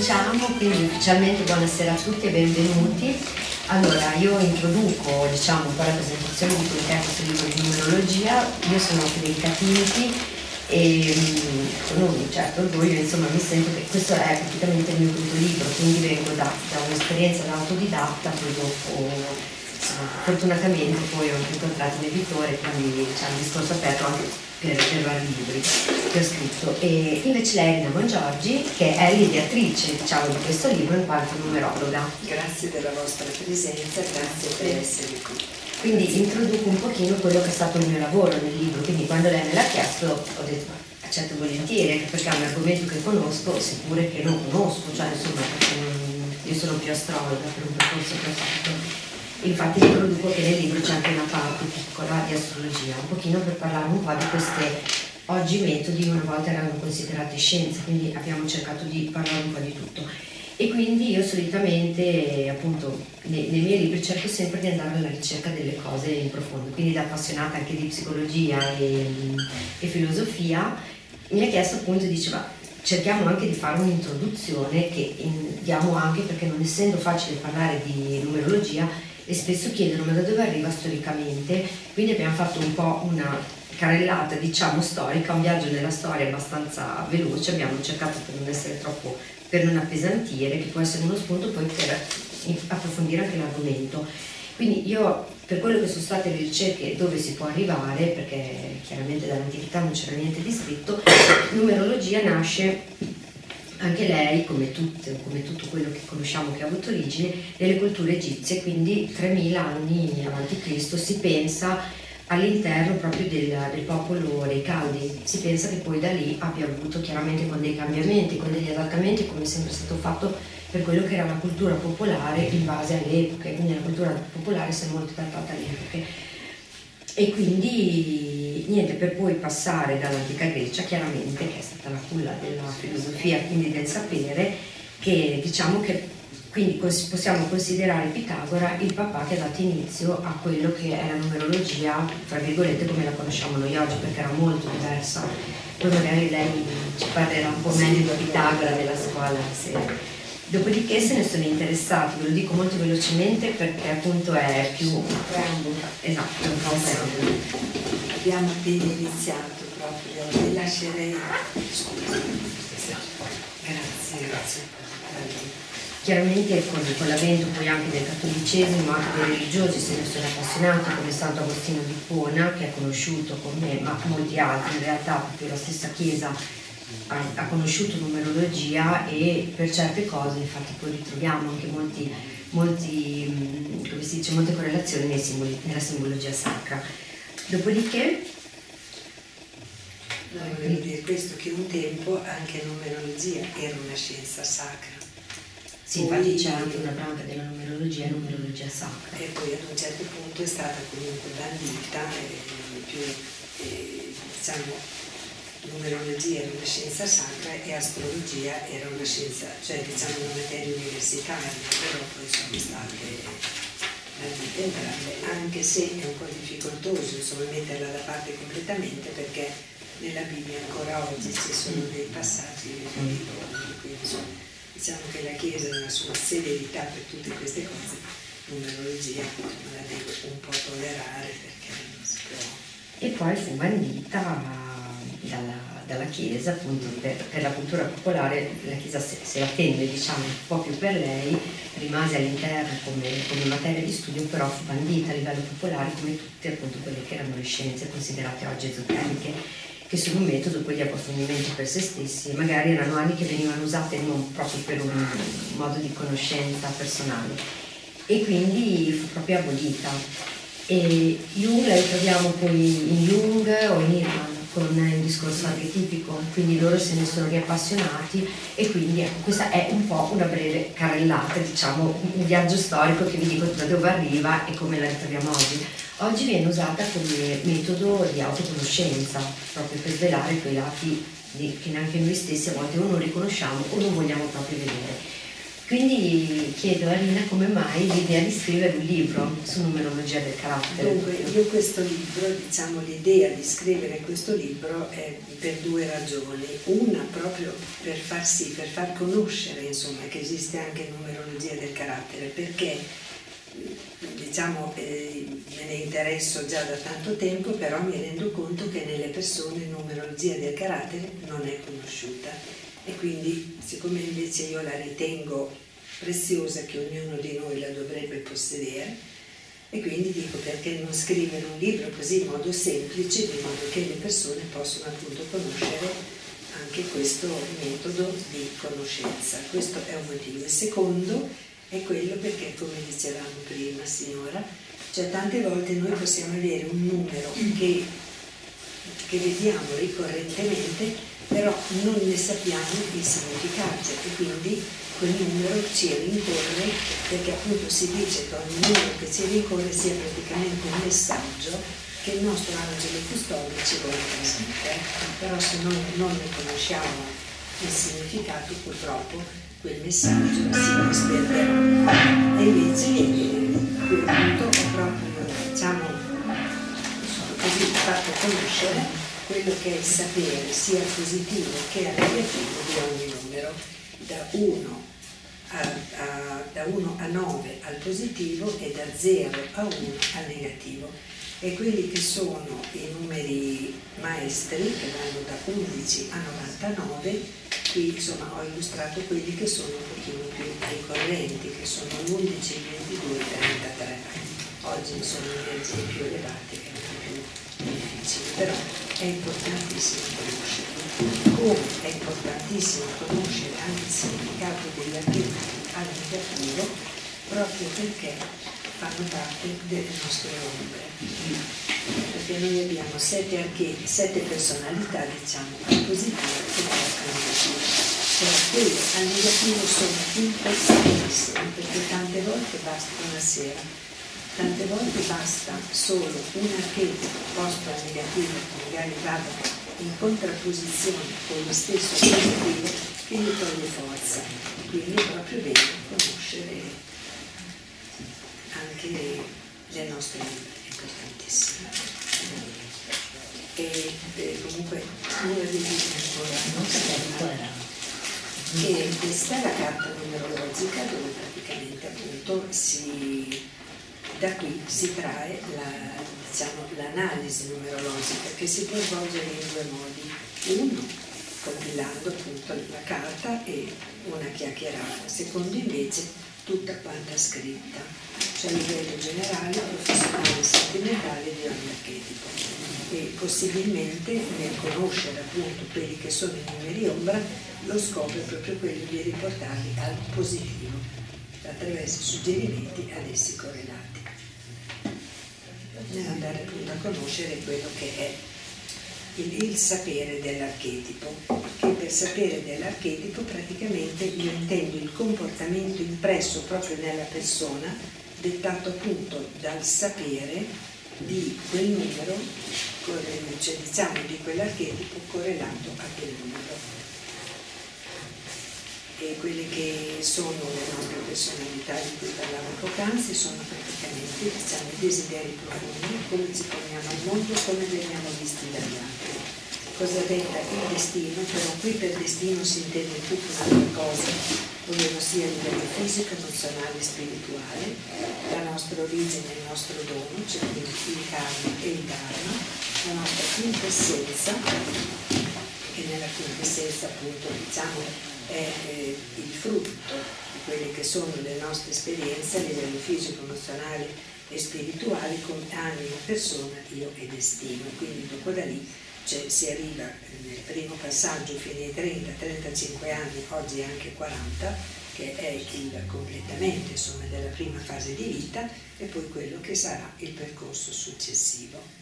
Cominciamo, quindi ufficialmente buonasera a tutti e benvenuti. Allora, io introduco, diciamo, un po' la presentazione di quello che è questo libro di numerologia. Io sono Federica Tinti e con un certo orgoglio, insomma, mi sento che questo è praticamente il mio quinto libro, quindi vengo da un'esperienza da autodidatta, poi dopo, insomma, fortunatamente poi ho anche incontrato un editore, quindi c'è un discorso aperto anche per vari libri che ho scritto. E invece lei è Rina Bongiorgi, che è l'ideatrice, diciamo, di questo libro in quanto numerologa. Grazie della vostra presenza, grazie per essere qui. Quindi introduco un pochino quello che è stato il mio lavoro nel libro, quindi quando lei me l'ha chiesto ho detto accetto volentieri, anche perché è un argomento che conosco, seppure che non conosco, cioè insomma io sono più astrologa per un percorso che ho fatto. Infatti introduco che nel libro c'è anche una parte piccola di astrologia, un pochino per parlare un po' di queste oggi metodi, una volta erano considerate scienze, quindi abbiamo cercato di parlare un po' di tutto. E quindi io solitamente, appunto, nei miei libri cerco sempre di andare alla ricerca delle cose in profondo, quindi da appassionata anche di psicologia e filosofia, mi ha chiesto appunto, diceva, cerchiamo anche di fare un'introduzione che diamo anche, perché non essendo facile parlare di numerologia, e spesso chiedono ma da dove arriva storicamente, quindi abbiamo fatto un po' una carrellata, diciamo, storica, un viaggio nella storia abbastanza veloce, abbiamo cercato per non essere troppo, per non appesantire, che può essere uno spunto poi per approfondire anche l'argomento. Quindi io, per quello che sono state le ricerche dove si può arrivare, perché chiaramente dall'antichità non c'era niente di scritto, numerologia nasce anche lei, come tutto quello che conosciamo che ha avuto origine, nelle culture egizie, quindi 3000 anni avanti Cristo, si pensa all'interno proprio del popolo dei Caldi, si pensa che poi da lì abbia avuto chiaramente con dei cambiamenti, con degli adattamenti, come è sempre stato fatto per quello che era la cultura popolare in base alle epoche, quindi la cultura popolare si è molto adattata alle epoche. E quindi niente, per poi passare dall'antica Grecia, chiaramente, che è stata la culla della filosofia, quindi del sapere, che diciamo che quindi possiamo considerare Pitagora il papà che ha dato inizio a quello che è la numerologia, tra virgolette, come la conosciamo noi oggi, perché era molto diversa. Poi magari lei ci parlerà un po' meglio di Pitagora della scuola. Se... Dopodiché se ne sono interessati, ve lo dico molto velocemente perché appunto è più un preambolo. Esatto, un po' un preambolo. Abbiamo appena iniziato proprio, vi lascerei. Scusa. Grazie. Chiaramente con l'avvento poi anche del cattolicesimo, anche dei religiosi se ne sono appassionati, come Sant'Agostino di Ippona, che è conosciuto con me, ma molti altri in realtà, perché la stessa Chiesa ha conosciuto numerologia e per certe cose infatti poi ritroviamo anche come si dice, molte correlazioni nella simbologia sacra. Dopodiché volevo dire questo, che un tempo anche numerologia era una scienza sacra. Sì, infatti c'è anche una branca della numerologia, numerologia sacra. E poi ad un certo punto è stata comunque bandita diciamo, numerologia era una scienza sacra e astrologia era una scienza, cioè diciamo una materia universitaria, però poi sono state bandite entrambe, anche se è un po' difficoltoso insomma metterla da parte completamente, perché nella Bibbia ancora oggi ci sono dei passaggi quindi insomma, diciamo che la Chiesa nella sua severità per tutte queste cose, numerologia la deve un po' tollerare perché non si può. E poi fu bandita dalla Chiesa, appunto per la cultura popolare. La Chiesa se la tenne, diciamo, un po' più per lei, rimase all'interno come materia di studio, però fu bandita a livello popolare come tutte appunto quelle che erano le scienze considerate oggi esoteriche, che sono un metodo poi di approfondimento per se stessi, magari erano anni che venivano usate non proprio per un modo di conoscenza personale, e quindi fu proprio abolita. E Jung la ritroviamo poi in Jung o in Irman con un discorso archetipico, quindi loro se ne sono riappassionati, e quindi ecco, questa è un po' una breve carrellata, diciamo un viaggio storico che vi dico da dove arriva e come la ritroviamo oggi. Oggi viene usata come metodo di autoconoscenza, proprio per svelare quei lati che neanche noi stessi a volte o non riconosciamo o non vogliamo proprio vedere. Quindi chiedo a Rina come mai l'idea di scrivere un libro su numerologia del carattere. Dunque, io questo libro, diciamo l'idea di scrivere questo libro è per due ragioni. Una proprio per far conoscere, insomma, che esiste anche numerologia del carattere, perché diciamo me ne interesso già da tanto tempo, però mi rendo conto che nelle persone numerologia del carattere non è conosciuta. E quindi, siccome invece io la ritengo preziosa, che ognuno di noi la dovrebbe possedere, e quindi dico perché non scrivere un libro così in modo semplice, di modo che le persone possono appunto conoscere anche questo metodo di conoscenza. Questo è un motivo. Il secondo è quello perché, come dicevamo prima, signora, cioè tante volte noi possiamo avere un numero che vediamo ricorrentemente, però non ne sappiamo il significato, e quindi quel numero ci rincorre, perché appunto si dice che ogni numero che ci rincorre sia praticamente un messaggio che il nostro angelo custode ci vuole trasmettere. Però se noi non ne conosciamo il significato, purtroppo quel messaggio si disperderà. E invece quel punto ho proprio, diciamo, così fatto conoscere quello che è il sapere, sia positivo che negativo, di ogni numero, da 1 a 9 al positivo e da 0 a 1 al negativo. E quelli che sono i numeri maestri, che vanno da 11 a 99, qui insomma ho illustrato quelli che sono un pochino più ricorrenti, che sono l'11, il 22 e il 33. Oggi sono energie più elevate e più difficili, però è importantissimo conoscerlo. Come è importantissimo conoscere anche il significato degli archetipi al negativo, proprio perché fanno parte delle nostre ombre. Perché noi abbiamo 7 archetipi, 7 personalità, diciamo, al positivo e al negativo. Però quelli al negativo sono importantissimi, perché tante volte basta una sera. Tante volte basta solo un archetipo posto al negativo, che magari vada in contrapposizione con lo stesso positivo, che gli toglie forza. Quindi è proprio bene conoscere anche le nostre vite, è importantissimo. E comunque una delle Non sapevo qual era. e questa è la carta numerologica, dove praticamente appunto da qui si trae l'analisi numerologica, che si può svolgere in due modi. Uno, compilando appunto la carta e una chiacchierata. Secondo invece tutta quanta scritta, cioè a livello generale, professionale, sentimentale di ogni archetipo. E possibilmente nel conoscere appunto quelli che sono i numeri ombra, lo scopo è proprio quello di riportarli al positivo, attraverso suggerimenti ad essi correlati. Nell'andare appunto a conoscere quello che è il sapere dell'archetipo, che per sapere dell'archetipo praticamente io intendo il comportamento impresso proprio nella persona, dettato appunto dal sapere di quel numero, cioè diciamo di quell'archetipo correlato a quel numero. E quelle che sono le nostre personalità di cui parlavo poc'anzi sono praticamente, diciamo, i desideri profondi, come ci poniamo al mondo, come veniamo visti dagli altri. Cosa detta il destino, però qui per destino si intende tutta un'altra cosa, ovvero sia a livello fisico, emozionale e spirituale, la nostra origine, il nostro dono, cioè quindi il karma e il dharma, la nostra quintessenza, che nella quintessenza appunto diciamo è il frutto di quelle che sono le nostre esperienze a livello fisico, emozionale e spirituale, come anima, persona, io e destino. Quindi dopo da lì si arriva nel primo passaggio fino ai 30-35 anni, oggi anche 40, che è il completamento insomma della prima fase di vita, e poi quello che sarà il percorso successivo.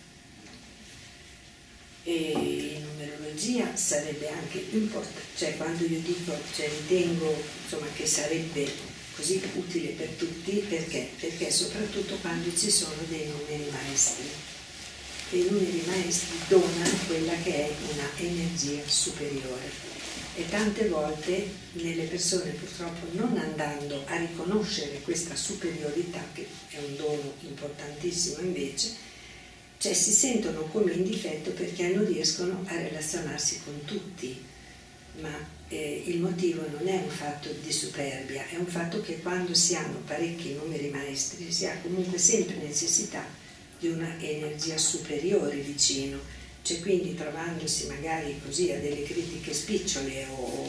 E in numerologia sarebbe anche importante, cioè quando io dico, ritengo insomma che sarebbe così utile per tutti, perché soprattutto quando ci sono dei numeri maestri, e i numeri maestri donano quella che è una energia superiore. E tante volte nelle persone, purtroppo, non andando a riconoscere questa superiorità, che è un dono importantissimo invece, cioè si sentono come in difetto perché non riescono a relazionarsi con tutti. Ma il motivo non è un fatto di superbia, è un fatto che quando si hanno parecchi numeri maestri si ha comunque sempre necessità di una energia superiore vicino, cioè quindi trovandosi magari così a delle critiche spicciole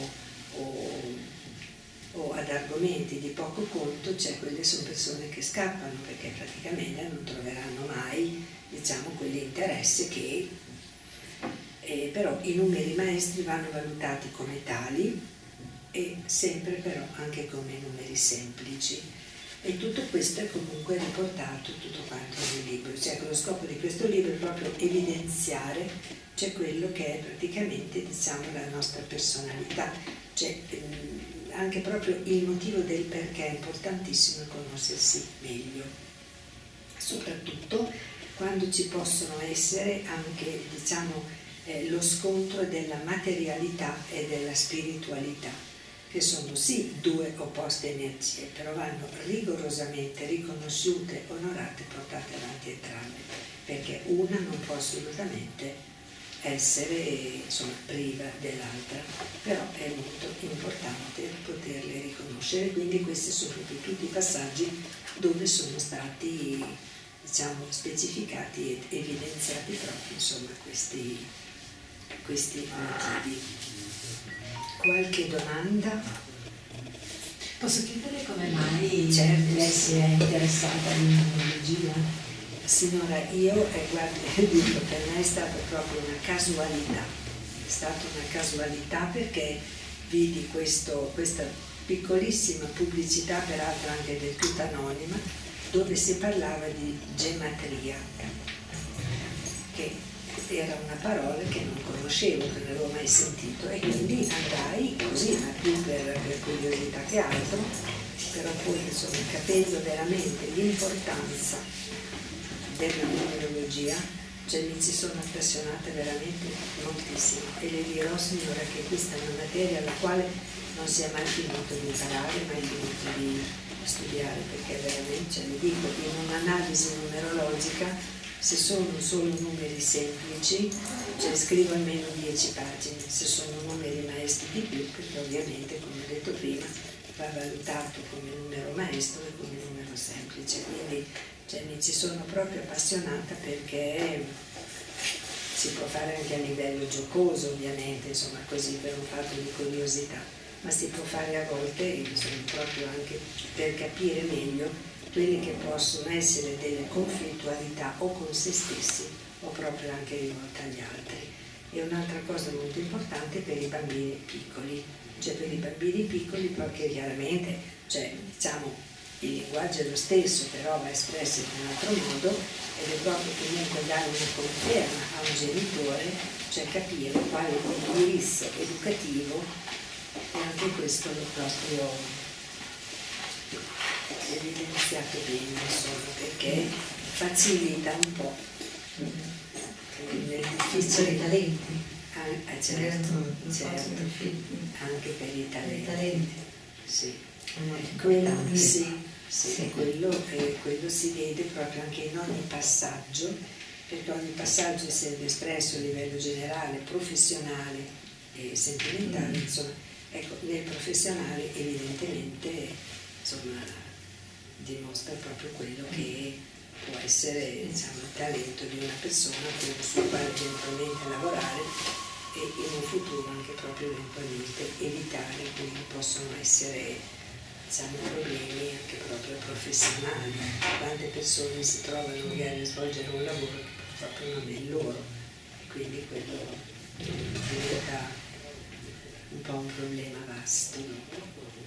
o ad argomenti di poco conto, cioè quelle sono persone che scappano perché praticamente non troveranno mai, diciamo, quell'interesse che però i numeri maestri vanno valutati come tali e sempre però anche come numeri semplici, e tutto questo è comunque riportato tutto quanto nel libro, cioè lo scopo di questo libro è proprio evidenziare, cioè quello che è praticamente, diciamo, la nostra personalità, cioè anche proprio il motivo del perché è importantissimo conoscersi meglio, soprattutto quando ci possono essere anche, diciamo, lo scontro della materialità e della spiritualità, che sono sì due opposte energie, però vanno rigorosamente riconosciute, onorate, portate avanti entrambe, perché una non può assolutamente essere, insomma, priva dell'altra, però è molto importante poterle riconoscere. Quindi questi sono proprio tutti i passaggi dove sono stati, diciamo, specificati ed evidenziati proprio, insomma, questi motivi. Qualche domanda? Posso chiedere come mai Certo. lei si è interessata in numerologia? Signora, io, guardi, dico, per me è stata proprio una casualità, è stata una casualità perché vidi questa piccolissima pubblicità, peraltro anche del tutto anonima, dove si parlava di gematria, che era una parola che non conoscevo, che non avevo mai sentito, e quindi andai così, ma più per curiosità che altro, però poi, insomma, capendo veramente l'importanza della numerologia, cioè mi ci sono appassionata veramente moltissimo, e le dirò, signora, che questa è una materia alla quale non si è mai finito di imparare, mai finito di studiare, perché veramente, cioè, le dico, in un'analisi numerologica, se sono solo numeri semplici, cioè scrivo almeno 10 pagine, se sono numeri maestri di più, perché ovviamente, come ho detto prima, va valutato come numero maestro e come numero semplice. Quindi, cioè, mi ci sono proprio appassionata, perché si può fare anche a livello giocoso, ovviamente, insomma, così per un fatto di curiosità, ma si può fare a volte, insomma, proprio anche per capire meglio quelle che possono essere delle conflittualità o con se stessi o proprio anche rivolte agli altri. E un'altra cosa molto importante per i bambini piccoli, cioè per i bambini piccoli, perché chiaramente, cioè, diciamo, il linguaggio è lo stesso, però va espresso in un altro modo, ed è proprio comunque dare una conferma a un genitore, cioè capire qual è l'indirizzo educativo, e anche questo l'ho proprio evidenziato bene, insomma, perché facilita un po' nel difficile talenti. certo, anche per i talenti. Sì. Quello, sì. Quello si vede proprio anche in ogni passaggio, perché ogni passaggio, essendo espresso a livello generale, professionale e sentimentale, insomma, ecco, nel professionale evidentemente, insomma, dimostra proprio quello che può essere, diciamo, il talento di una persona sul quale eventualmente lavorare, e in un futuro anche proprio eventualmente evitare quelli che possono essere, diciamo, problemi anche proprio professionali. Quante persone si trovano magari a svolgere un lavoro che purtroppo non è il loro, e quindi quello diventa un po' un problema vasto.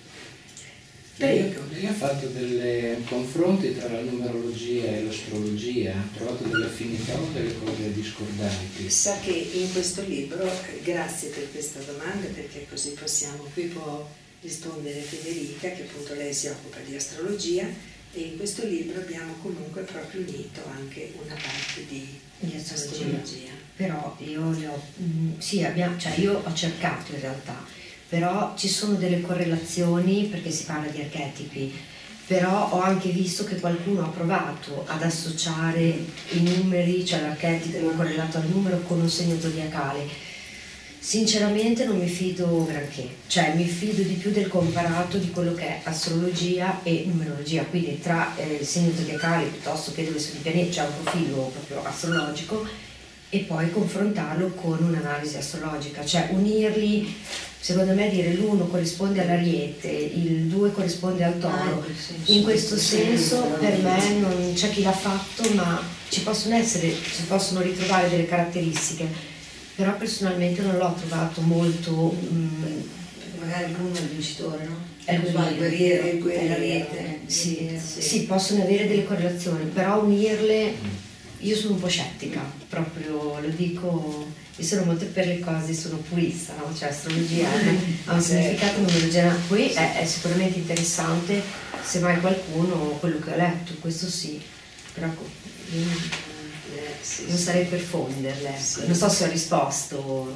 Lei ha fatto dei confronti tra la numerologia e l'astrologia, ha trovato delle affinità o delle cose discordanti? Sa che in questo libro, grazie per questa domanda, perché così qui può rispondere Federica, che appunto lei si occupa di astrologia, e in questo libro abbiamo comunque proprio unito anche una parte di astrologia. Però io io ho cercato in realtà però ci sono delle correlazioni perché si parla di archetipi, però ho anche visto che qualcuno ha provato ad associare i numeri, cioè l'archetipo correlato al numero con un segno zodiacale. Sinceramente non mi fido granché, cioè mi fido di più del comparato di quello che è astrologia e numerologia, quindi tra il segno zodiacale piuttosto che dove sono i pianeti, c'è un profilo proprio astrologico, e poi confrontarlo con un'analisi astrologica, cioè unirli, secondo me dire l'1 corrisponde all'Ariete, il 2 corrisponde al Toro, in questo senso per me non c'è chi l'ha fatto, ma ci possono ritrovare delle caratteristiche, però personalmente non l'ho trovato molto Magari l'uno è il vincitore, no? è il guerriero, il guerriero. sì, possono avere delle correlazioni, però unirle, io sono un po' scettica, proprio lo dico, io sono molto per le cose, sono purista, no? Cioè astrologia ha un significato, numerologia, poi è sicuramente interessante, se mai qualcuno, quello che ho letto, questo sì, però io non sarei per fonderle, ecco. Non so se ho risposto.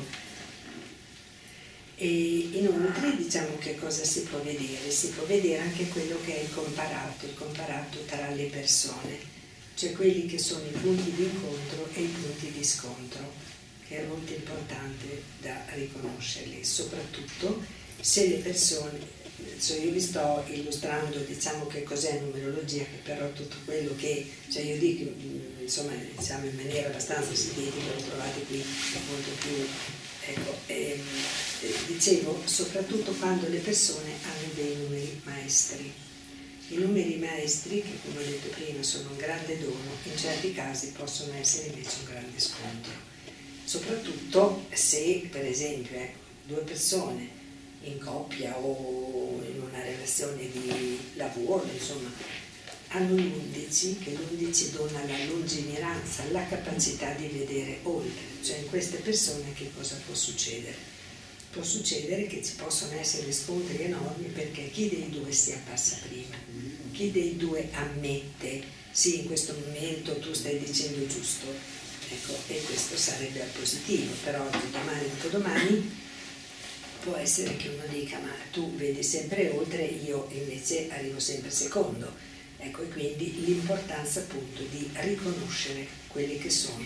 E inoltre diciamo che cosa si può vedere? Si può vedere anche quello che è il comparato tra le persone, cioè quelli che sono i punti di incontro e i punti di scontro, che è molto importante da riconoscerli, soprattutto se le persone, cioè io vi sto illustrando diciamo che cos'è numerologia, che però tutto quello che, cioè io dico insomma diciamo in maniera abbastanza sintetica, lo trovate qui molto più, ecco, dicevo soprattutto quando le persone hanno dei numeri maestri. I numeri maestri, che come ho detto prima sono un grande dono, in certi casi possono essere invece un grande scontro, soprattutto se per esempio due persone in coppia o in una relazione di lavoro, insomma, hanno l'11, che l'11 dona la lungimiranza, la capacità di vedere oltre, cioè in queste persone che cosa può succedere? Può succedere che ci possono essere scontri enormi perché chi dei due si appassa prima, chi dei due ammette, sì, in questo momento tu stai dicendo giusto, ecco, e questo sarebbe positivo, però domani, dopodomani, può essere che uno dica ma tu vedi sempre oltre, io invece arrivo sempre secondo, ecco, e quindi l'importanza appunto di riconoscere quelli che sono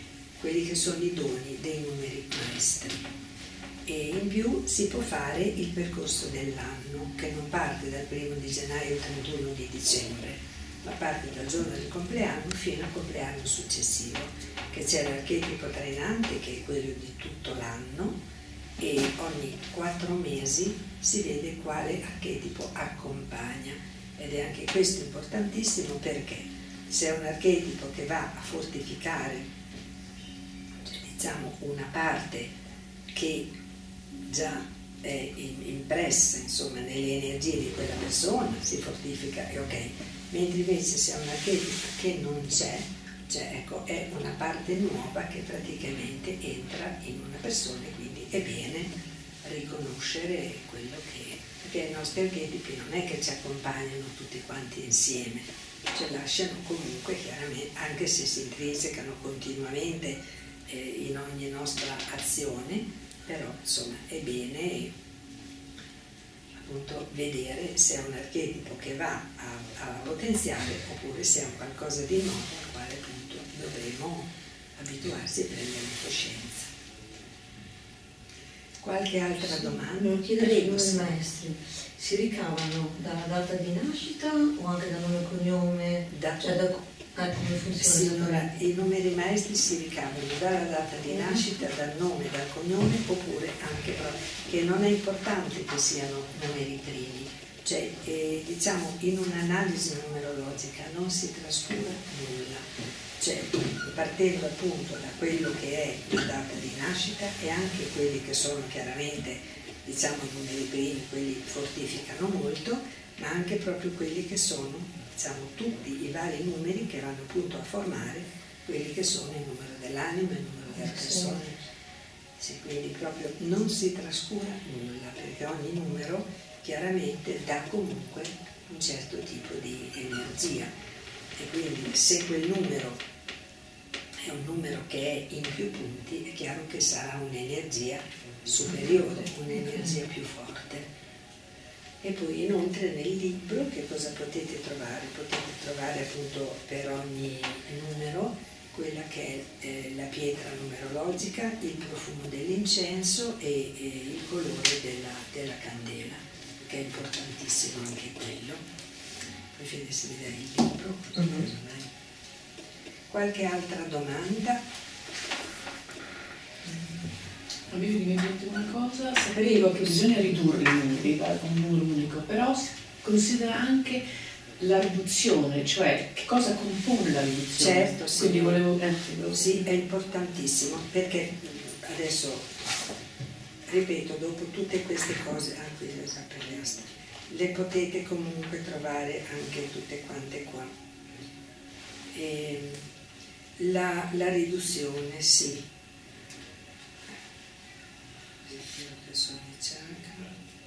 i doni dei numeri maestri. E in più si può fare il percorso dell'anno, che non parte dal 1 di gennaio al 31 di dicembre, ma parte dal giorno del compleanno fino al compleanno successivo, che c'è l'archetipo trainante che è quello di tutto l'anno, e ogni 4 mesi si vede quale archetipo accompagna, ed è anche questo importantissimo perché se è un archetipo che va a fortificare, diciamo, una parte che già è impressa insomma nelle energie di quella persona, si fortifica e ok, mentre invece se è un archetipo che non c'è, cioè ecco, è una parte nuova che praticamente entra in una persona, e quindi è bene riconoscere quello che, perché i nostri archetipi non è che ci accompagnano tutti quanti insieme, ci lasciano comunque chiaramente, anche se si intersecano continuamente in ogni nostra azione, però insomma è bene appunto vedere se è un archetipo che va a potenziare oppure se è un qualcosa di nuovo al quale appunto dovremo abituarsi e prendere coscienza. Qualche altra domanda? Non chiedere i numeri sì. maestri, si ricavano dalla data di nascita o anche dal nome e cognome? Cioè come funziona? Sì, allora, i numeri maestri si ricavano dalla data di nascita, dal nome, dal cognome, oppure anche che non è importante che siano numeri primi, cioè diciamo in un'analisi numerologica non si trascura nulla, cioè partendo appunto da quello che è la data di nascita e anche quelli che sono chiaramente diciamo i numeri primi, quelli fortificano molto, ma anche proprio quelli che sono diciamo tutti i vari numeri che vanno appunto a formare quelli che sono il numero dell'anima, il numero della persona. Sì, quindi proprio non si trascura nulla, perché ogni numero chiaramente dà comunque un certo tipo di energia, e quindi se quel numero è un numero che è in più punti, è chiaro che sarà un'energia superiore, un'energia più forte. E poi inoltre nel libro che cosa potete trovare? Potete trovare appunto per ogni numero quella che è la pietra numerologica, il profumo dell'incenso e il colore della candela, che è importantissimo anche quello. Poi Fede se mi dai il libro. Qualche altra domanda? A me viene in mente una cosa, sapevo che bisogna ridurre i numeri da un numero unico, però considera anche la riduzione, cioè che cosa compone la riduzione. Certo, sì. Quindi volevo... Sì, è importantissimo, perché adesso, ripeto, dopo tutte queste cose, qui per le astre, le potete comunque trovare anche tutte quante qua. La riduzione, sì. Sono i chakra.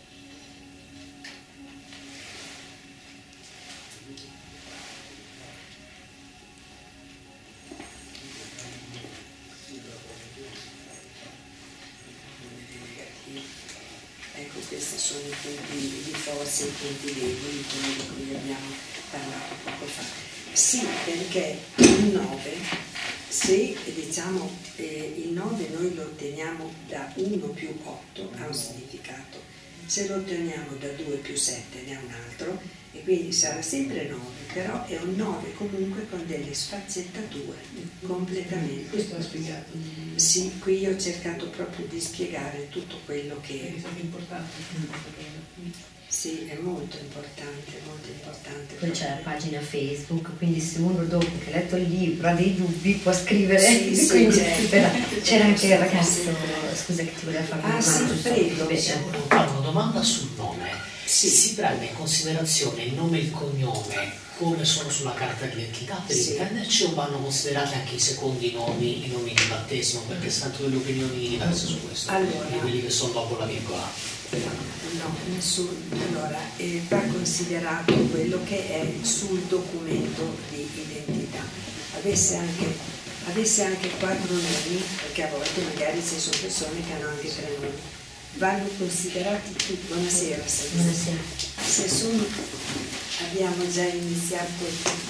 Ecco, questi sono i punti di forza e i punti deboli, quelli di cui abbiamo parlato poco fa. Sì, perché il 9, se diciamo il 9 noi lo otteniamo da 1 più 8 ha un significato, se lo otteniamo da 2 più 7 ne ha un altro, e quindi sarà sempre 9, però è un 9 comunque con delle sfaccettature completamente. Questo l'ha spiegato. Sì, qui io ho cercato proprio di spiegare tutto quello È che... stato importante. Sì, è molto importante, molto importante. Poi c'è la pagina Facebook, quindi se uno dopo che ha letto il libro ha dei dubbi può scrivere. Sì, Quindi, certo. c'era anche il ragazzo, scusa che ti voleva fare una sì, domanda. prego. Una domanda sul nome. Sì. Si prende in considerazione il nome e il cognome come sono sulla carta d'identità per Sì. intenderci, o vanno considerati anche i secondi nomi, i nomi di battesimo, perché sento delle opinioni diverse su questo, Allora. di quelli che sono dopo la virgola. No, nessuno. Allora, va considerato quello che è sul documento di identità. Avesse anche 4 nomi, perché a volte magari ci sono persone che hanno anche 3 nomi, vanno considerati tutti. Buonasera, Buonasera. se sono, abbiamo già iniziato.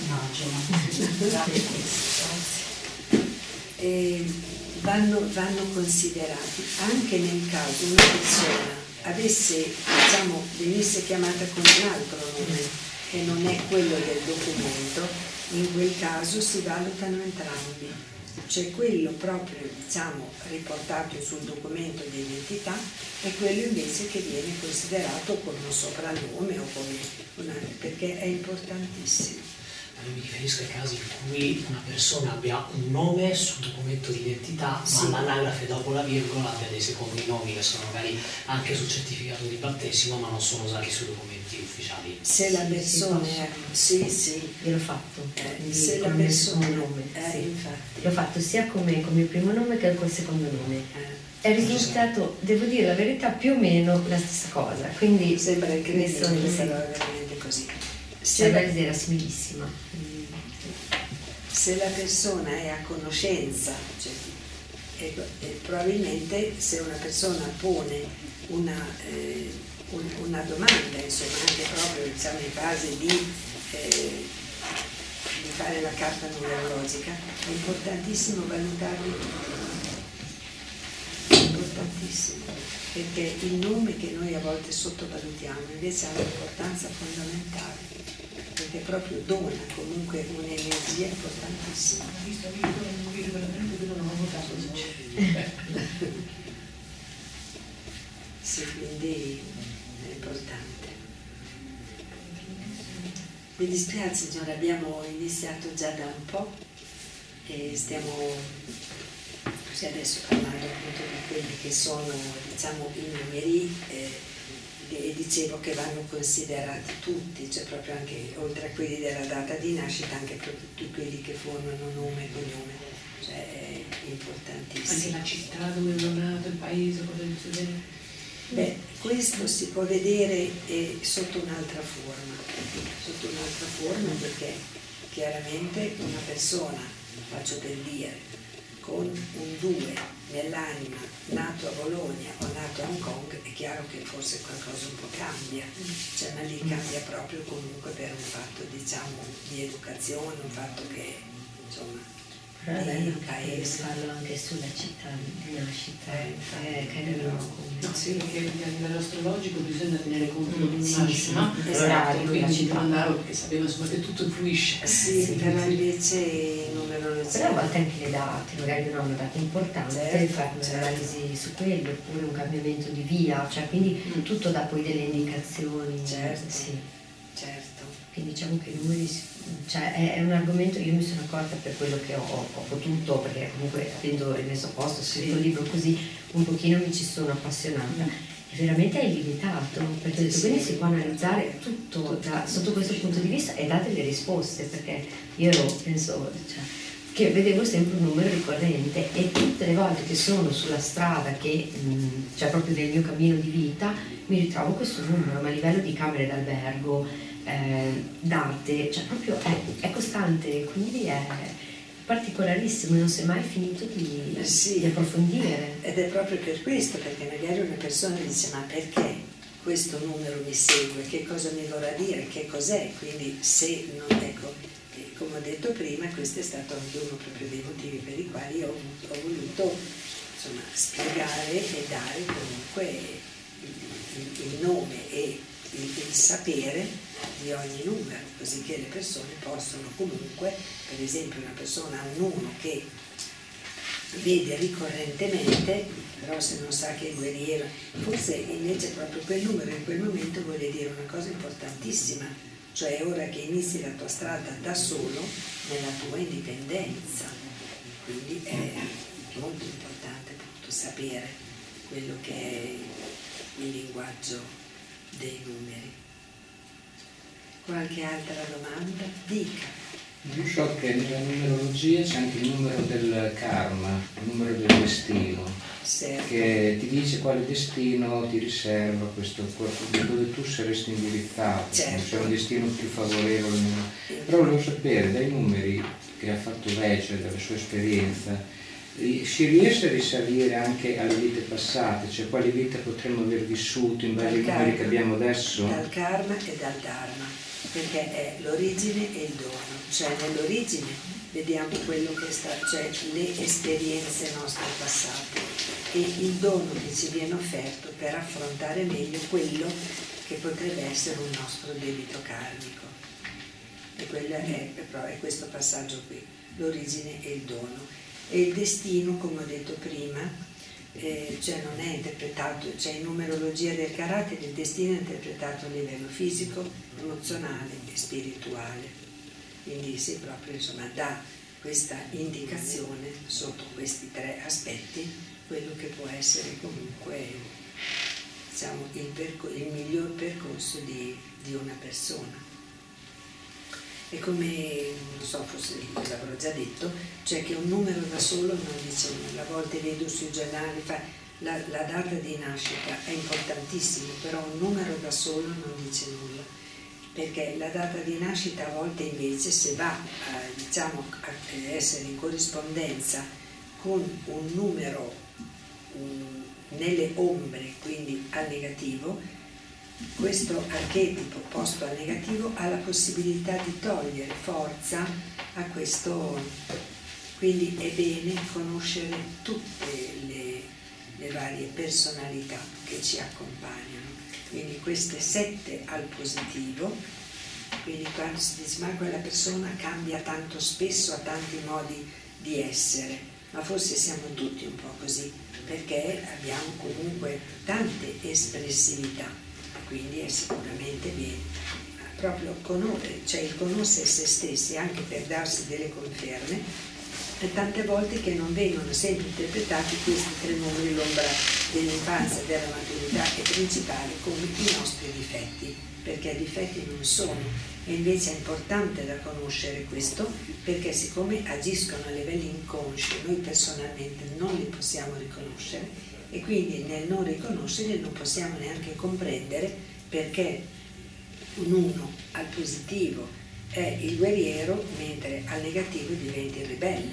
Vanno considerati anche nel caso una persona venisse chiamata con un altro nome che non è quello del documento, in quel caso si valutano entrambi, cioè quello proprio riportato sul documento di identità e quello invece che viene considerato come un soprannome o come perché è importantissimo. Io mi riferisco ai casi in cui una persona abbia un nome sul documento di identità, Sì. ma all'anagrafe dopo la virgola abbia dei secondi nomi che sono magari anche sul certificato di battesimo, ma non sono usati sui documenti ufficiali. Se la persona sì, Io l'ho fatto, quindi se la con il persona secondo nome. Sì. infatti L'ho fatto sia come il primo nome che col secondo nome. È risultato, devo dire la verità, più o meno la stessa cosa. Quindi sembra incredibile, messo in- però è veramente così. cioè, l'analisi era similissima. Se la persona è a conoscenza, probabilmente se una persona pone una domanda, insomma, anche proprio in fase di fare la carta numerologica, è importantissimo valutarli tutti. È importantissimo, perché il nome che noi a volte sottovalutiamo invece ha un'importanza fondamentale, perché proprio dona comunque un'energia importantissima. Visto un video veramente che non ho votato. Sì, quindi è importante. Mi dispiace signora, abbiamo iniziato già da un po' e stiamo così adesso parlando appunto di quelli che sono i numeri e dicevo che vanno considerati tutti, cioè proprio anche oltre a quelli della data di nascita anche proprio tutti quelli che formano nome e cognome, cioè è Anche importantissimo. la città dove ero nato, il paese, cosa del genere. Beh, questo si può vedere sotto un'altra forma perché chiaramente una persona, faccio per dire, con un 2 nell'anima, nato a Bologna o nato a Hong Kong, è chiaro che forse qualcosa un po' cambia, cioè, ma lì cambia proprio comunque per un fatto, diciamo, di educazione, un fatto che, insomma, Però è bello di anche paese. farlo anche sulla città di nascita, è carino come... No, sì, perché a livello astrologico bisogna tenere conto Mm, di sì, nascita, sì, no? esatto, Quindi la ci città. andavo perché sapevo insomma che tutto fluisce. Sì, però invece in numerologia. Però a volte anche le date, magari non hanno date importanti, Certo, fare certo. un'analisi su quello, oppure un cambiamento di via, cioè quindi tutto dà poi delle indicazioni. Certo. Sì. Certo. Quindi diciamo che i numeri, cioè è un argomento, io mi sono accorta per quello che ho potuto, perché comunque avendo rimesso a posto, scritto un libro così, un pochino mi ci sono appassionata. E veramente è illimitato, perché ho detto, quindi si può analizzare tutto sotto questo punto di vista e date le risposte, perché io penso, cioè, che vedevo sempre un numero ricorrente e tutte le volte che sono sulla strada, che cioè proprio nel mio cammino di vita, mi ritrovo questo numero, ma a livello di camere d'albergo, date, cioè proprio è costante, quindi è particolarissimo, non si è mai finito di approfondire. Ed è proprio per questo, perché magari una persona dice ma perché questo numero mi segue, che cosa mi vorrà dire, che cos'è, quindi se non, ecco, come ho detto prima, questo è stato anche uno proprio dei motivi per i quali ho voluto, insomma, spiegare e dare comunque il nome e il sapere di ogni numero, così che le persone possono comunque, per esempio una persona ha un 1 che vede ricorrentemente, però se non sa che è guerriero, forse invece proprio quel numero in quel momento vuole dire una cosa importantissima, cioè è ora che inizi la tua strada da solo nella tua indipendenza, quindi è molto importante appunto sapere quello che è il linguaggio dei numeri. Qualche altra domanda? Dica. Io so che nella numerologia c'è anche il numero del karma, il numero del destino, Certo. che ti dice quale destino ti riserva questo, dove tu saresti indirizzato, Certo. se c'è un destino più favorevole. Però volevo sapere, dai numeri che ha fatto leggere, dalla sua esperienza, si riesce a risalire anche alle vite passate, cioè quali vite potremmo aver vissuto in base ai numeri che abbiamo adesso? Dal karma e dal dharma, perché è l'origine e il dono, cioè nell'origine vediamo quello che sta, cioè le esperienze nostre passate e il dono che ci viene offerto per affrontare meglio quello che potrebbe essere un nostro debito karmico. E quello è questo passaggio qui, l'origine e il dono. E il destino, come ho detto prima, cioè non è interpretato, cioè in numerologia del carattere il destino è interpretato a livello fisico, emozionale e spirituale. Quindi si proprio insomma dà questa indicazione sotto questi 3 aspetti, quello che può essere comunque, diciamo, il miglior percorso di una persona. E come, non so, forse l'avrò già detto, cioè che un numero da solo non dice nulla. A volte vedo sui giornali, la data di nascita è importantissima, però un numero da solo non dice nulla, perché la data di nascita a volte invece, se va diciamo, a essere in corrispondenza con un numero nelle ombre, quindi al negativo, questo archetipo posto al negativo ha la possibilità di togliere forza a questo, quindi è bene conoscere tutte le varie personalità che ci accompagnano, quindi queste 7 al positivo, quindi quando si dice ma quella persona cambia tanto spesso, ha tanti modi di essere, ma forse siamo tutti un po' così, perché abbiamo comunque tante espressività. Quindi è sicuramente bene proprio cioè il conoscere se stessi anche per darsi delle conferme, e tante volte che non vengono sempre interpretati questi 3 numeri, l'ombra dell'infanzia, della maturità e principale, come i nostri difetti, perché difetti non sono, e invece è importante da conoscere questo, perché siccome agiscono a livelli inconsci, noi personalmente non li possiamo riconoscere, e quindi nel non riconoscerli non possiamo neanche comprendere perché un 1 al positivo è il guerriero mentre al negativo diventa il ribelle,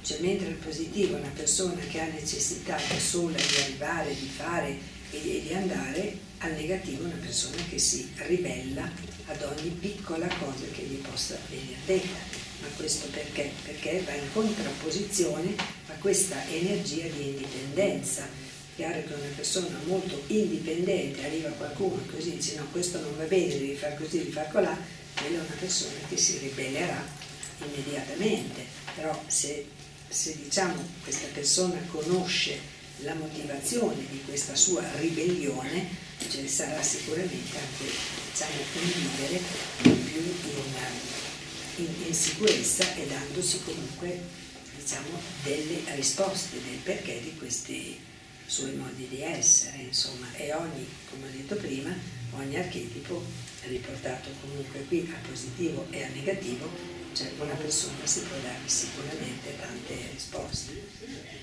Cioè, mentre il positivo è una persona che ha necessità da sola di arrivare, di fare e di andare, al negativo è una persona che si ribella ad ogni piccola cosa che gli possa venire detta. Ma questo perché? Perché va in contrapposizione a questa energia di indipendenza. Chiaro che una persona molto indipendente, arriva qualcuno così dice no, questo non va bene, devi fare così, devi fare colà, quella è una persona che si ribellerà immediatamente. Però se diciamo questa persona conosce la motivazione di questa sua ribellione, cioè sarà sicuramente anche, diciamo, un vivere più in sicurezza e dandosi comunque, diciamo, delle risposte del perché di questi suoi modi di essere, insomma. E ogni, come ho detto prima, ogni archetipo riportato comunque qui a positivo e a negativo, cioè una persona si può dare sicuramente tante risposte.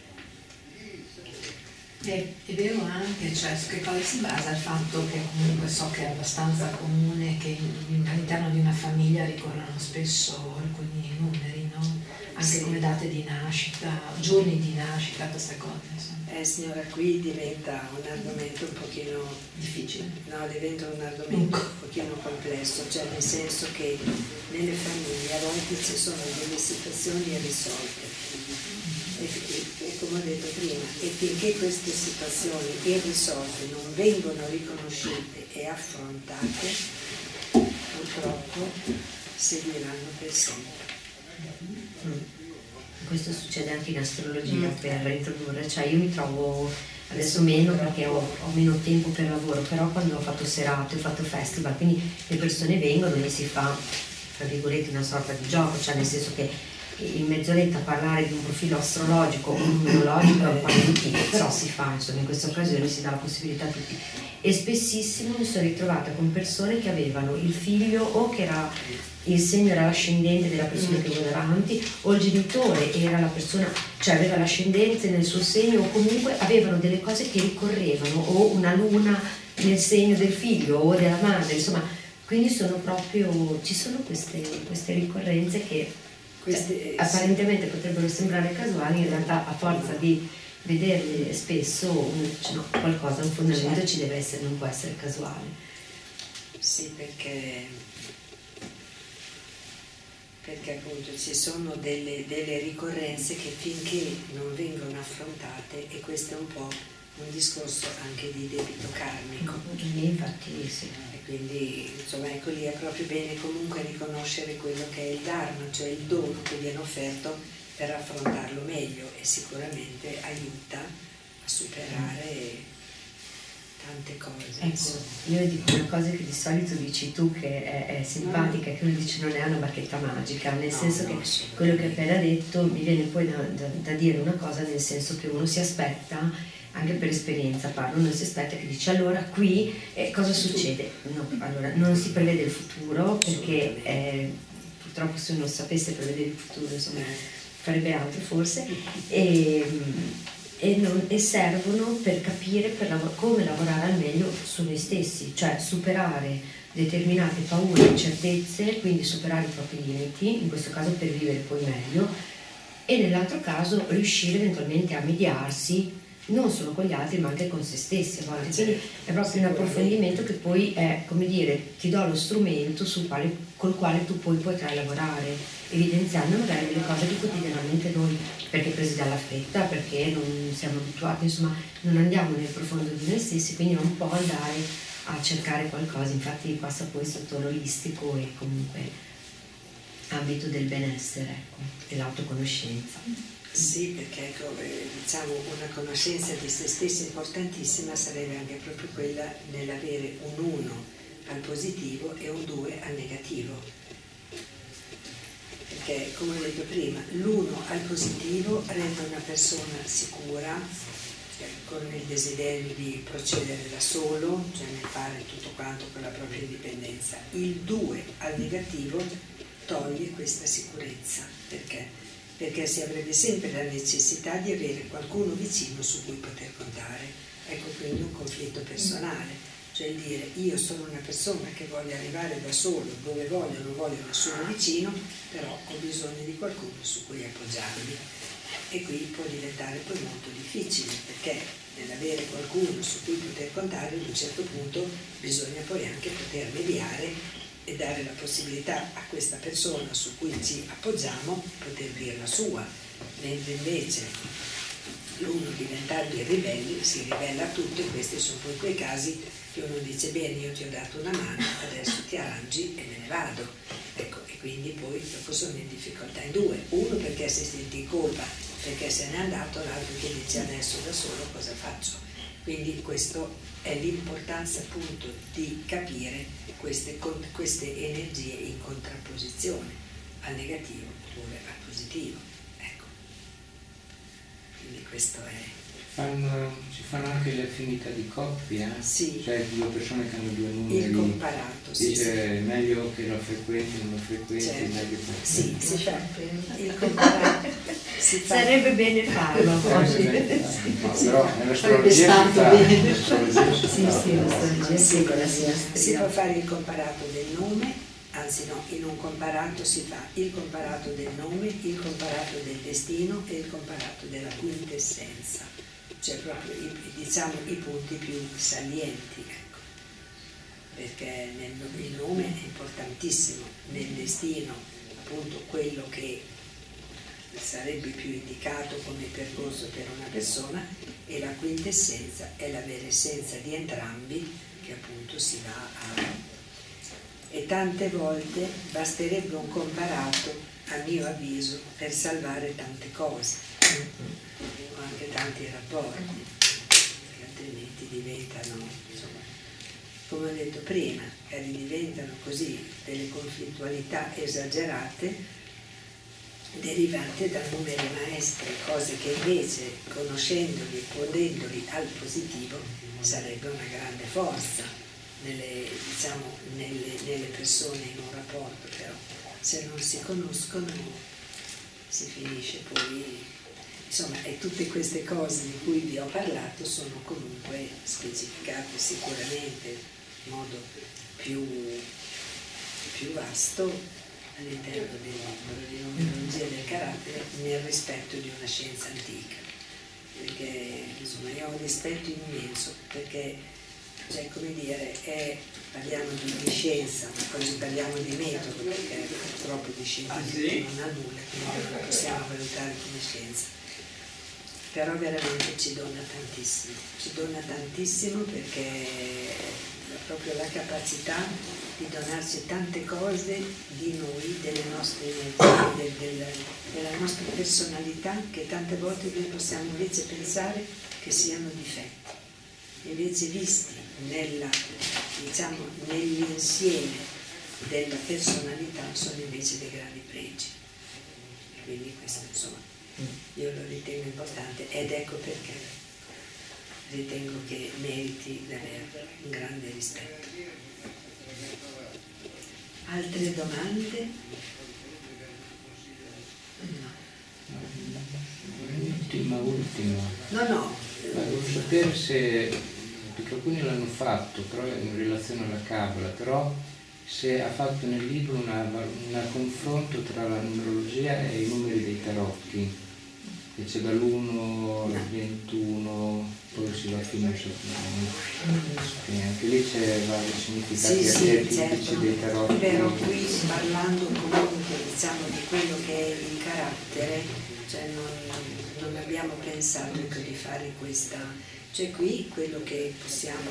È vero anche, cioè su che cosa si basa il fatto che comunque so che è abbastanza comune che all'interno di una famiglia ricorrono spesso alcuni numeri, no? Anche sì, come date di nascita, giorni di nascita, queste cose, insomma. Signora, qui diventa un argomento un pochino Difficile. no, diventa un argomento un pochino complesso, cioè nel senso che nelle famiglie a volte ci sono delle situazioni irrisolte. E come ho detto prima, e finché queste situazioni irrisolte non vengono riconosciute e affrontate, purtroppo seguiranno per sempre. Questo succede anche in astrologia, per introdurre, cioè io mi trovo adesso meno perché ho meno tempo per lavoro, però quando ho fatto serate, ho fatto festival, quindi le persone vengono e si fa, tra virgolette, una sorta di gioco, cioè nel senso che in mezz'oretta parlare di un profilo astrologico o numerologico è un po' riduttivo, però si fa, insomma, in questa occasione si dà la possibilità a tutti. E spessissimo mi sono ritrovata con persone che avevano il figlio o che era il segno era l'ascendente della persona che avevo davanti, o il genitore era la persona, cioè aveva l'ascendente nel suo segno, o comunque avevano delle cose che ricorrevano, o una luna nel segno del figlio o della madre, insomma, quindi sono proprio, ci sono queste ricorrenze che apparentemente potrebbero sembrare casuali, in realtà a forza di vederle spesso uno dice no, qualcosa, un fondamento ci deve essere, non può essere casuale. Sì, perché appunto ci sono delle ricorrenze che finché non vengono affrontate, e questo è un po' un discorso anche di debito karmico. Infatti sì. E quindi insomma ecco lì è proprio bene comunque riconoscere quello che è il dharma, cioè il dono che viene offerto per affrontarlo meglio, e sicuramente aiuta a superare tante cose. Ecco, io dico una cosa che di solito dici tu che è simpatica, che uno dice non è una bacchetta magica, nel senso che quello che hai appena detto mi viene poi da dire una cosa, nel senso che uno si aspetta, anche per esperienza parlo, uno si aspetta che dice allora qui cosa succede? No, allora non si prevede il futuro perché purtroppo se uno sapesse prevedere il futuro insomma farebbe altro forse e servono per capire come lavorare al meglio su noi stessi, cioè superare determinate paure, incertezze, quindi superare i propri limiti, in questo caso per vivere poi meglio, e nell'altro caso riuscire eventualmente a mediarsi non solo con gli altri ma anche con se stessi a volte. Quindi è proprio un approfondimento che poi è, come dire, ti do lo strumento col quale tu poi potrai lavorare, evidenziando magari delle cose che quotidianamente noi, perché presi dalla fretta, perché non siamo abituati, insomma non andiamo nel profondo di noi stessi, quindi non può andare a cercare qualcosa, infatti passa poi sotto l'olistico e comunque ambito del benessere, ecco, dell'autoconoscenza. Sì, perché ecco, diciamo una conoscenza di se stessi importantissima sarebbe anche proprio quella nell'avere un 1 al positivo e un 2 al negativo. Perché, come ho detto prima, l'1 al positivo rende una persona sicura, cioè, con il desiderio di procedere da solo, cioè nel fare tutto quanto con la propria indipendenza. Il 2 al negativo toglie questa sicurezza. Perché? Perché si avrebbe sempre la necessità di avere qualcuno vicino su cui poter contare. Ecco quindi un conflitto personale. cioè il dire io sono una persona che voglio arrivare da solo, dove voglio, non voglio nessuno vicino, però ho bisogno di qualcuno su cui appoggiarmi. E qui può diventare poi molto difficile, perché nell'avere qualcuno su cui poter contare, ad un certo punto bisogna poi anche poter mediare e dare la possibilità a questa persona su cui ci appoggiamo poter dire la sua, mentre invece l'uno diventando i ribelli si ribella a tutto, e questi sono poi quei casi che uno dice bene, io ti ho dato una mano, adesso ti arrangi e me ne vado, ecco, e quindi poi dopo sono in difficoltà in due, uno perché si sente in colpa perché se n'è andato, l'altro che dice adesso da solo cosa faccio. Quindi questo è l'importanza appunto di capire queste energie in contrapposizione al negativo oppure al positivo, ecco. Quindi questo è... Ci fanno anche le affinità di coppia? Sì. Cioè due persone che hanno due numeri. Il comparato, sì. Dice meglio che lo frequenti, non lo frequenti, certo. meglio che... Sì, si fa. Il comparato si fa. Sarebbe bene farlo. No, però nell'astrologia Sarebbe si stato fa. bene. Nell'astrologia si Sì, fa. sì, l'astrologia sì, con la Si sinastria. può fare il comparato del nome, anzi no, in un comparato si fa il comparato del nome, il comparato del destino e il comparato della quintessenza, cioè proprio diciamo i punti più salienti, ecco. Perché il nome è importantissimo, nel destino appunto quello che sarebbe più indicato come percorso per una persona, e la quintessenza è la vera essenza di entrambi, che appunto si va a... E tante volte basterebbe un comparato, a mio avviso, per salvare tante cose, o anche tanti rapporti, che altrimenti diventano, insomma, come ho detto prima, diventano così delle conflittualità esagerate derivanti da numeri maestri, cose che invece, conoscendoli e ponendoli al positivo, sarebbe una grande forza nelle persone in un rapporto, però se non si conoscono si finisce poi, insomma, e tutte queste cose di cui vi ho parlato sono comunque specificate sicuramente in modo più vasto all'interno del libro di numerologia del carattere, nel rispetto di una scienza antica, perché insomma io ho un rispetto immenso, perché cioè, come dire, parliamo di scienza, ma poi parliamo di metodo, perché purtroppo di scientifico non ha nulla, quindi non lo possiamo valutare come scienza, però veramente ci dona tantissimo perché proprio la capacità di donarci tante cose di noi, delle nostre energie, della nostra personalità, che tante volte noi possiamo invece pensare che siano difetti, invece visti nell'insieme della personalità sono invece dei grandi pregi. Quindi questo insomma io lo ritengo importante, ed ecco perché ritengo che meriti di avere un grande rispetto. Altre domande? Ultima. No. Volevo sapere se, perché alcuni l'hanno fatto, però in relazione alla Kabbalah, però se ha fatto nel libro un confronto tra la numerologia e i numeri dei tarotti, che c'è dall'1 al 21, poi si va fino al 7. Anche lì c'è vari significati archetipici certo. dei tarotti. Però qui parlando comunque diciamo di quello che è il carattere, cioè non abbiamo pensato di fare questa, cioè qui quello che possiamo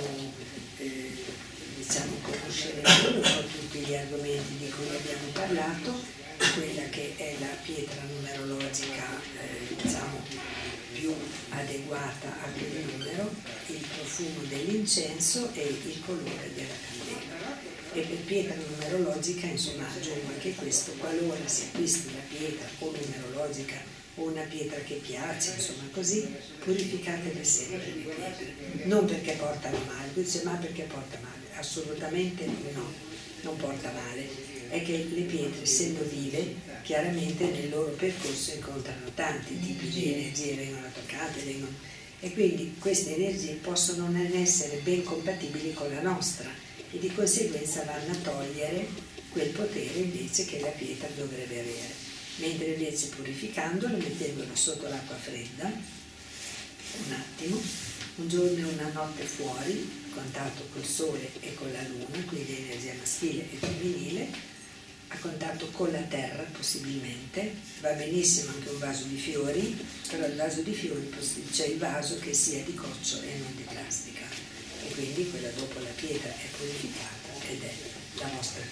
conoscere un po' tutti gli argomenti di cui abbiamo parlato, quella che è la pietra numerologica più adeguata a quel numero, il profumo dell'incenso e il colore della candela. E per pietra numerologica insomma aggiungo anche questo: qualora si acquisti la pietra o numerologica o una pietra che piace, insomma così, purificatele sempre le pietre, non perché portano male, dice ma perché porta male? Assolutamente no, non porta male. È che le pietre, essendo vive, chiaramente nel loro percorso incontrano tanti tipi di energie, vengono toccate, e quindi queste energie possono non essere ben compatibili con la nostra e di conseguenza vanno a togliere quel potere invece che la pietra dovrebbe avere. Mentre invece purificandolo, mettendolo sotto l'acqua fredda, un attimo, un giorno e una notte fuori, a contatto col sole e con la luna, quindi energia maschile e femminile, a contatto con la terra possibilmente, va benissimo anche un vaso di fiori, però il vaso di fiori c'è il vaso che sia di coccio e non di plastica, e quindi quella dopo la pietra è purificata ed è la vostra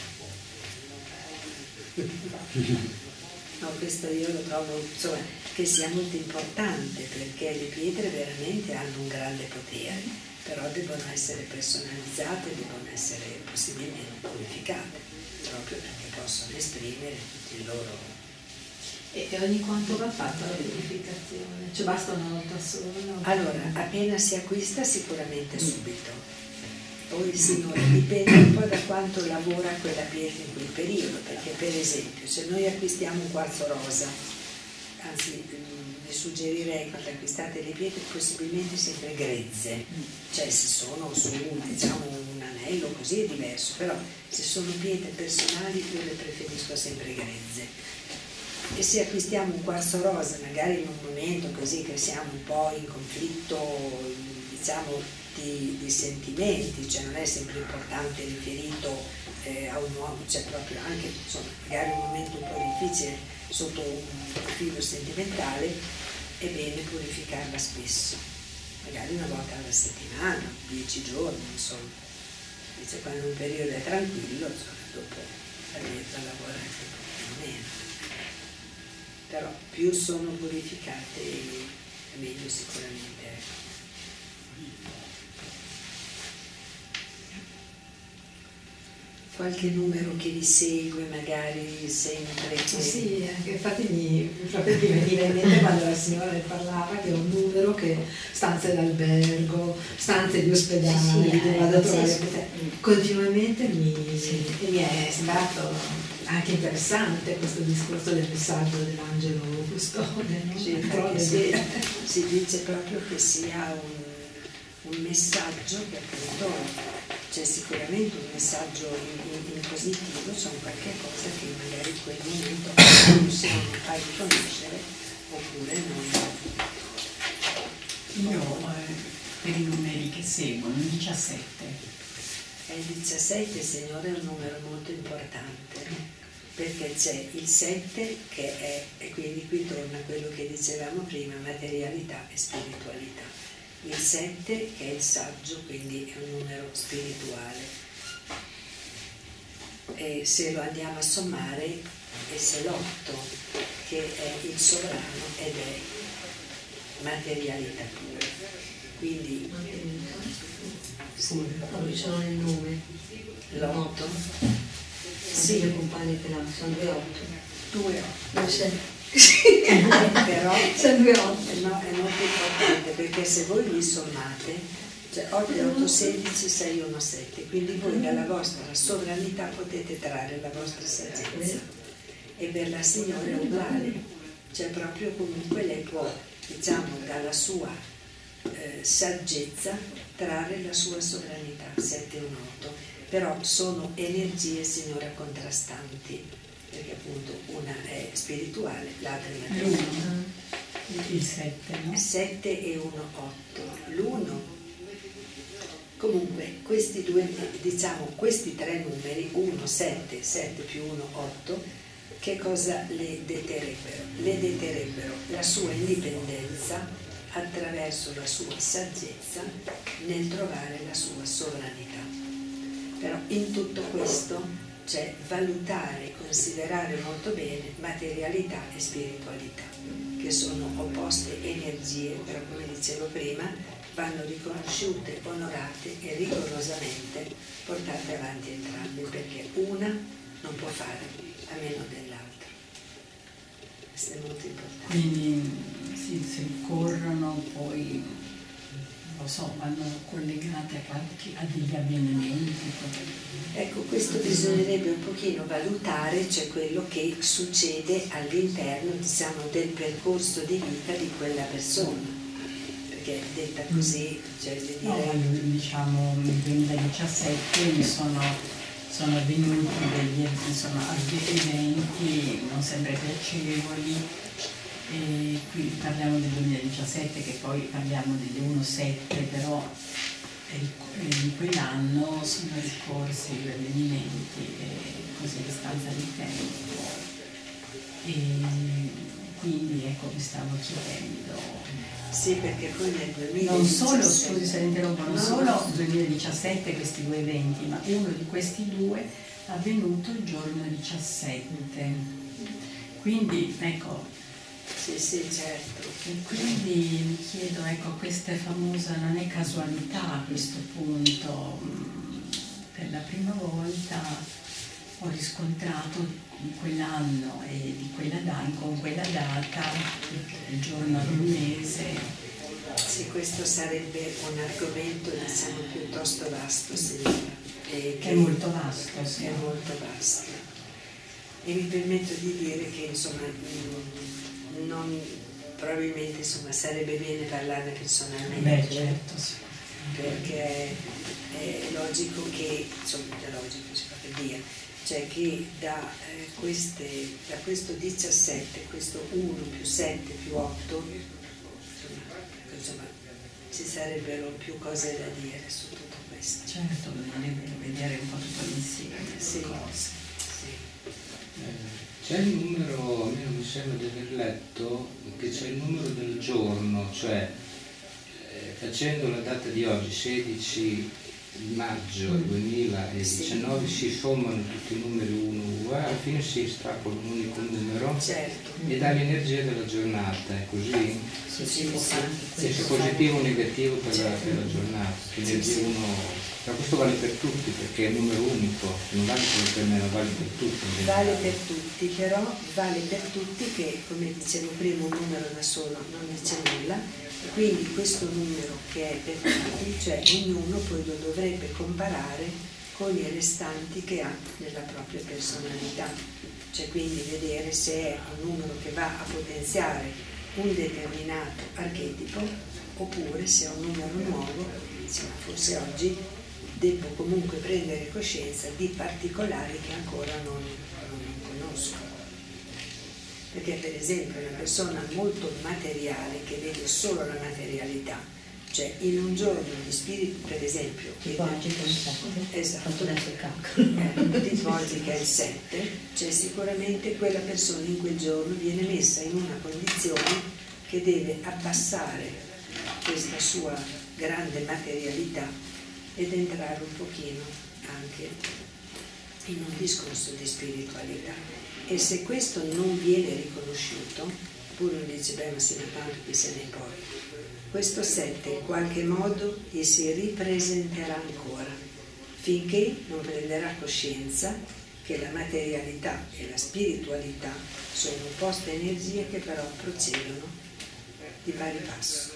pietra. No, questo io lo trovo, insomma, che sia molto importante, perché le pietre veramente hanno un grande potere, però devono essere personalizzate, devono essere possibilmente purificate, proprio perché possono esprimere tutti i loro... E ogni quanto va fatta la purificazione? Cioè basta una volta sola? Allora, appena si acquista sicuramente subito. Poi dipende un po' da quanto lavora quella pietra in quel periodo, perché per esempio se noi acquistiamo un quarzo rosa, anzi vi suggerirei quando acquistate le pietre possibilmente sempre grezze, cioè se sono su diciamo un anello così è diverso, però se sono pietre personali io le preferisco sempre grezze. E se acquistiamo un quarzo rosa magari in un momento così che siamo un po' in conflitto diciamo di sentimenti, cioè non è sempre importante riferito a un uomo, cioè proprio anche insomma, magari un momento un po' difficile sotto un profilo sentimentale, è bene purificarla spesso, magari una volta alla settimana, 10 giorni, insomma. Invece quando un periodo è tranquillo, insomma, dopo la pietra lavora anche un po' meno. Però più sono purificate meglio sicuramente è. Qualche numero che vi segue magari sempre? Sì, infatti proprio mi veniva in mente quando la signora ne parlava che è un numero che stanze d'albergo, stanze di ospedale, che vado a trovare continuamente mi è sembrato anche interessante questo discorso del messaggio dell'angelo custode, no? Sì, si dice proprio che sia un messaggio che appunto c'è sicuramente un messaggio in positivo, c'è un qualche cosa che magari in quel momento non riusciamo a riconoscere oppure non. Io per i numeri che seguono, il 17. Il 17, Signore, è un numero molto importante, perché c'è il 7 che è, e quindi qui torna quello che dicevamo prima, materialità e spiritualità. Il 7 che è il saggio, quindi è un numero spirituale. E se lo andiamo a sommare è se l'8 che è il sovrano ed è materialità pura. Quindi Allora c'è il nome. l'8 Sì, le compagne che l'hanno, sono 2 8. 2 Non c'è. però C'è 2 8. no, è molto importante perché se voi li sommate, cioè 8 e 8 16 6 1 7, quindi voi dalla vostra sovranità potete trarre la vostra saggezza, e per la Signora è uguale, cioè proprio comunque lei può, diciamo, dalla sua saggezza trarre la sua sovranità. 7 e 1 8, però sono energie, Signora, contrastanti, perché appunto una è spirituale, l'altra è materiale. Il 7, no? 7 e 1 8. L'1, comunque questi due, diciamo questi tre numeri, 1 7, 7 più 1 8, che cosa le deterebbero? Le deterebbero la sua indipendenza attraverso la sua saggezza nel trovare la sua sovranità. Però in tutto questo c'è valutare, considerare molto bene materialità e spiritualità, che sono opposte energie, però come dicevo prima vanno riconosciute, onorate e rigorosamente portate avanti entrambe, perché una non può fare a meno dell'altra. Questo è molto importante. Quindi se corrono poi, non lo so, vanno collegate a degli avvenimenti. Ecco, questo bisognerebbe un pochino valutare, cioè quello che succede all'interno, diciamo, del percorso di vita di quella persona. perché detta così, cioè di No, dire... diciamo nel 2017 mi sono avvenuti degli eventi non sempre piacevoli, e qui parliamo del 2017 che poi parliamo degli 1-7, però in quell'anno sono ricorsi gli avvenimenti così a distanza di tempo, e quindi ecco mi stavo chiedendo. Sì, perché poi nel 2017... Non solo, scusi se la interrompo, non solo nel 2017 questi due eventi, ma uno di questi due è avvenuto il giorno 17. Quindi, ecco, Sì, certo. e quindi mi chiedo, ecco, questa è famosa, non è casualità a questo punto. Per la prima volta ho riscontrato in quell'anno e di quella con quella data, il giorno di un mese. Sì, questo sarebbe un argomento, diciamo, piuttosto vasto, signora. Che è molto vasto, sì. È molto vasto. E mi permetto di dire che, insomma, probabilmente, insomma, sarebbe bene parlarne personalmente. Beh, certo, sì. Perché è logico che, insomma, è logico, si fa per dire, cioè che da questo 17, questo 1 più 7 più 8, insomma, ci sarebbero più cose da dire su tutto questo. Certo, bisognerebbe vedere un po' tutto l'insieme Sì. delle cose. Sì. C'è il numero, a me non mi sembra di aver letto, che c'è il numero del giorno, cioè facendo la data di oggi, 16 maggio 2019, si sommano tutti i numeri 1 alla fine si estrapola un unico numero Certo. e dà l'energia della giornata, è così? Sì, può fare anche Se questo. sia positivo o negativo per la giornata, quindi però questo vale per tutti perché è un numero unico, non vale solo per me, ma vale per tutti. Vale per tutti, però vale per tutti che, come dicevo prima, un numero da solo non dice nulla, e quindi questo numero che è per tutti, cioè ognuno poi lo dovrebbe comparare con i restanti che ha nella propria personalità, cioè quindi vedere se è un numero che va a potenziare un determinato archetipo oppure se è un numero nuovo, diciamo, forse oggi devo comunque prendere coscienza di particolari che ancora non conosco. Perché per esempio una persona molto materiale che vede solo la materialità, cioè in un giorno di spirito, per esempio, Tipo oggi che è il 7, esatto, fatto adesso il calcolo. tipo oggi che è il 7, cioè sicuramente quella persona in quel giorno viene messa in una condizione che deve abbassare questa sua grande materialità ed entrare un pochino anche in un discorso di spiritualità. E se questo non viene riconosciuto, pure uno dice, beh, ma se ne tanto chi se ne importa, questo 7 in qualche modo gli si ripresenterà ancora, finché non prenderà coscienza che la materialità e la spiritualità sono opposte energie che però procedono di pari passo.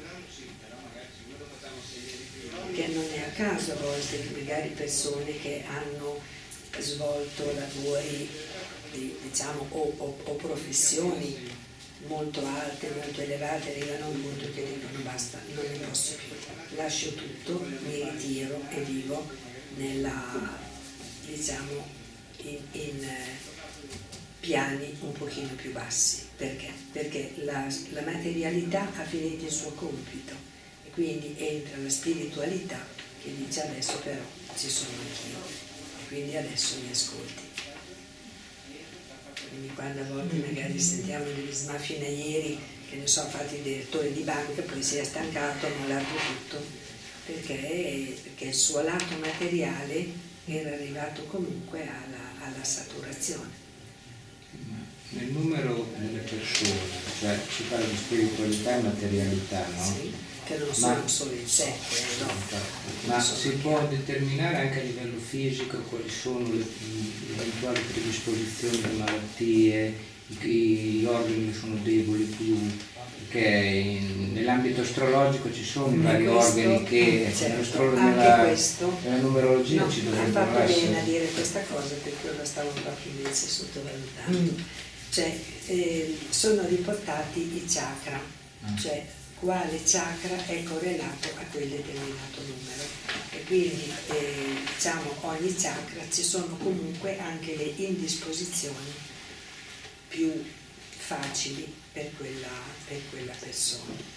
Che non è a caso a volte che magari persone che hanno svolto lavori, diciamo, o professioni molto alte, molto elevate, arrivano a un punto che dicono basta, non ne posso più, lascio tutto, mi ritiro e vivo nella, diciamo, in piani un pochino più bassi. Perché? Perché la materialità ha finito il suo compito e quindi entra la spiritualità che dice adesso però ci sono anch'io e quindi adesso mi ascolti. Quindi quando a volte magari sentiamo degli smafinaieri, che ne so, fatti direttori di banca, poi si è stancato, ha mollato tutto, perché il suo lato materiale era arrivato comunque alla saturazione. Nel numero delle persone, cioè si parla di spiritualità e materialità, no? Sì, che non sono solo il 7, no? Ma si può determinare anche a livello fisico quali sono le eventuali predisposizioni di malattie, gli organi che sono deboli più, perché nell'ambito astrologico ci sono i vari organi che nella numerologia ci dovrebbero essere. Ha fatto essere. bene a dire questa cosa perché io la stavo proprio invece sottovalutando. Cioè sono riportati i chakra, cioè quale chakra è correlato a quel determinato numero. E quindi diciamo ogni chakra ci sono comunque anche le indisposizioni più facili per quella persona.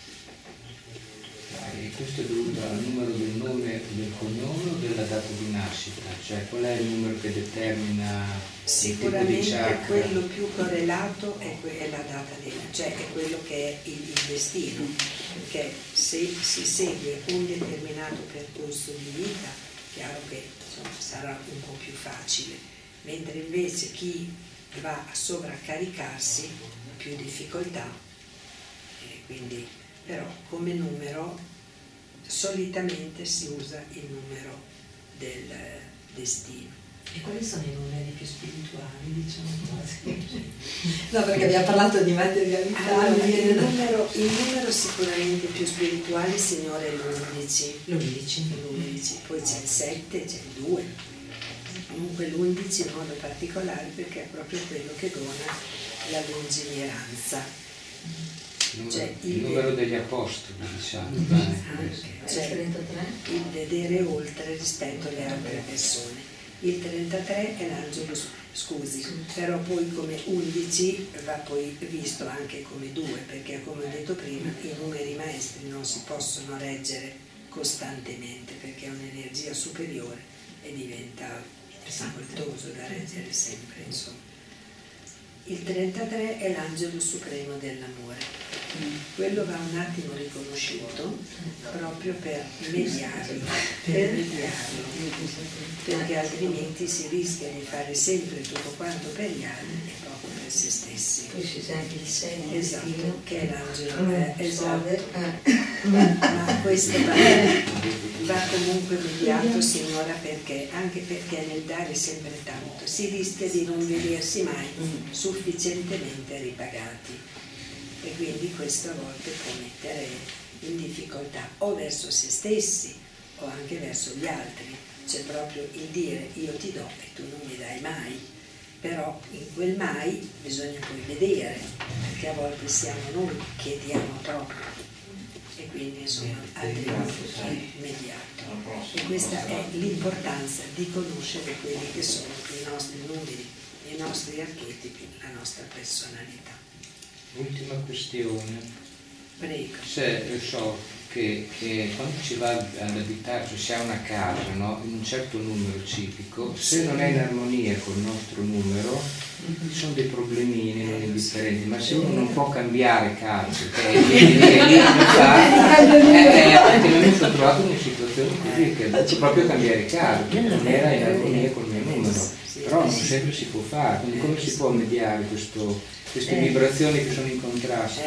E questo è dovuto al numero del nome, del cognome o della data di nascita? Cioè qual è il numero che determina sicuramente il tipo di chakra? quello più correlato è la data di nascita, cioè è quello che è il destino, perché se si segue un determinato percorso di vita, chiaro che insomma, sarà un po' più facile, mentre invece chi va a sovraccaricarsi ha più difficoltà, quindi però come numero solitamente si usa il numero del destino. E quali sono i numeri più spirituali, diciamo così? No, perché abbiamo parlato di materialità. Allora, il numero sicuramente più spirituale, Signore, è l'11, poi c'è il 7, c'è il 2. Comunque l'11 in modo particolare perché è proprio quello che dona la lungimiranza. Il numero degli apostoli, diciamo, cioè il vedere oltre rispetto alle altre persone. Il 33 è l'angelo, scusi, però poi come 11 va poi visto anche come 2, perché come ho detto prima i numeri maestri non si possono reggere costantemente perché è un'energia superiore e diventa difficoltoso da reggere sempre, insomma. Il 33 è l'angelo supremo dell'amore. Quello va un attimo riconosciuto proprio per mediarlo, perché altrimenti si rischia di fare sempre tutto quanto per gli altri e poco per se stessi. Poi c'è anche il 6, esatto, che è l'angelo, ma questo va comunque mediato, Signora, perché anche perché nel dare sempre tanto si rischia di non vedersi mai sufficientemente ripagati. E quindi questo a volte può mettere in difficoltà o verso se stessi o anche verso gli altri. C'è proprio il dire io ti do e tu non mi dai mai, però in quel mai bisogna poi vedere, perché a volte siamo noi che diamo proprio e quindi insomma altrimenti è immediato. E questa è l'importanza di conoscere quelli che sono i nostri numeri, i nostri archetipi, la nostra personalità. Ultima questione. Prego. So che quando ci va ad abitare, cioè si ha una casa, no? In un certo numero civico, se non è in armonia col nostro numero, ci sono dei problemini non indifferenti, ma se uno non può cambiare casa, anche noi mi sono trovato in una situazione così che devo proprio cambiare casa, perché non era in armonia col mio numero, però non sempre si può fare, quindi come si può mediare queste vibrazioni che sono in contrasto?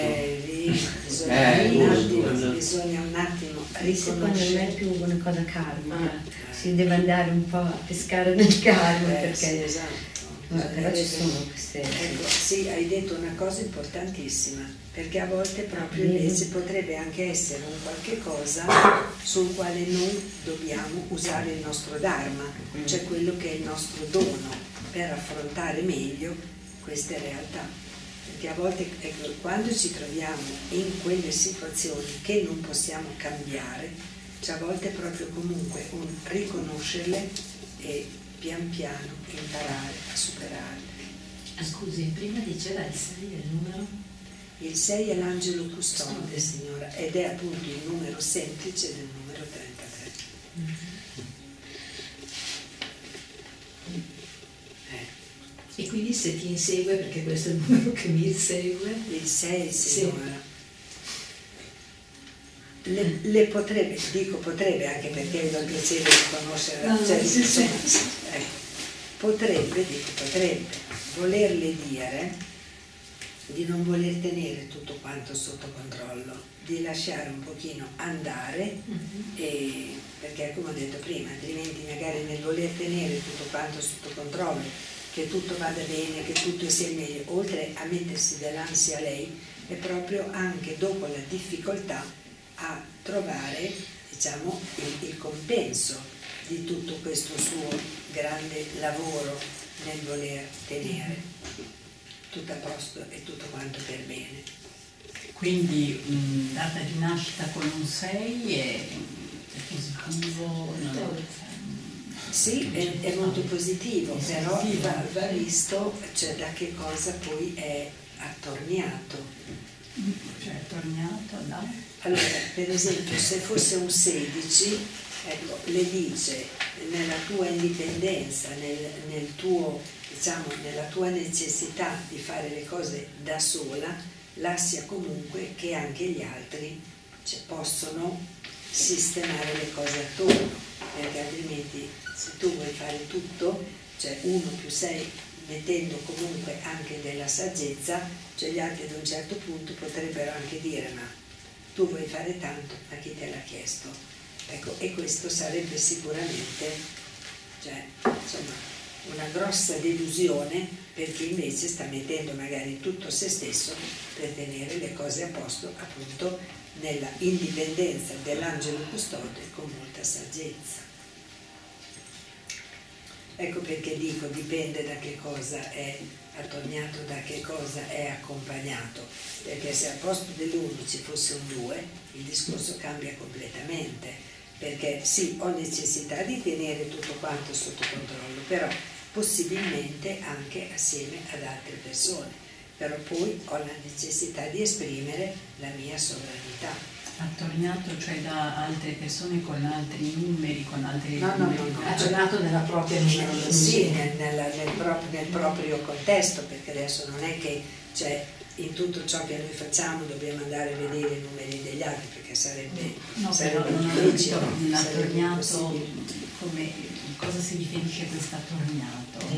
Bisogna un attimo Secondo riconoscere. me è più una cosa karmica, si deve andare un po' a pescare nel karma perché Sì, esatto. però ci sono queste. Ecco, sì, hai detto una cosa importantissima, perché a volte proprio invece potrebbe anche essere un qualche cosa sul quale noi dobbiamo usare il nostro dharma, cioè quello che è il nostro dono per affrontare meglio queste realtà. Perché a volte, ecco, quando ci troviamo in quelle situazioni che non possiamo cambiare, cioè a volte è proprio comunque un riconoscerle e pian piano imparare a superarle. Scusi, prima diceva il 6 è il numero? Il 6 è l'angelo custode, Signora, ed è appunto il numero semplice del numero 33. E quindi se ti insegue, perché questo è il numero che mi insegue. Il 6, Signora. Le potrebbe, dico potrebbe anche perché ho il piacere di conoscere, potrebbe volerle dire di non voler tenere tutto quanto sotto controllo, di lasciare un pochino andare, perché come ho detto prima, altrimenti magari nel voler tenere tutto quanto sotto controllo, che tutto vada bene, che tutto sia meglio, oltre a mettersi dell'ansia a lei, è proprio anche dopo la difficoltà a trovare, diciamo, il compenso di tutto questo suo grande lavoro nel voler tenere tutto a posto e tutto quanto per bene. Quindi data di nascita con un 6 è positivo? Sì, è molto positivo, però va visto, cioè, da che cosa poi è attorniato. Cioè attorniato da? Allora, per esempio, se fosse un 16, ecco, le dice nella tua indipendenza, nel tuo, diciamo, nella tua necessità di fare le cose da sola, lascia comunque che anche gli altri, cioè, possono sistemare le cose attorno, perché altrimenti se tu vuoi fare tutto, cioè 1 più 6, mettendo comunque anche della saggezza, cioè gli altri ad un certo punto potrebbero anche dire: ma tu vuoi fare tanto, ma chi te l'ha chiesto? Ecco, e questo sarebbe sicuramente, cioè, insomma, una grossa delusione per chi invece sta mettendo magari tutto se stesso per tenere le cose a posto, appunto nella indipendenza dell'angelo custode con molta saggezza. Ecco perché dico, dipende da che cosa è attorniato, da che cosa è accompagnato, perché se al posto dell'1 ci fosse un 2 il discorso cambia completamente, perché sì, ho necessità di tenere tutto quanto sotto controllo, però possibilmente anche assieme ad altre persone, però poi ho la necessità di esprimere la mia sovranità. Attorniato, cioè da altre persone con altri numeri, con altri No, Aggiornato nella propria numerologia. sì, nel proprio contesto, perché adesso non è che, cioè, in tutto ciò che noi facciamo dobbiamo andare a vedere i numeri degli altri, perché sarebbe però non ho difficile, capito, sarebbe attorniato, impossibile. come, cosa si definisce questo attorniato?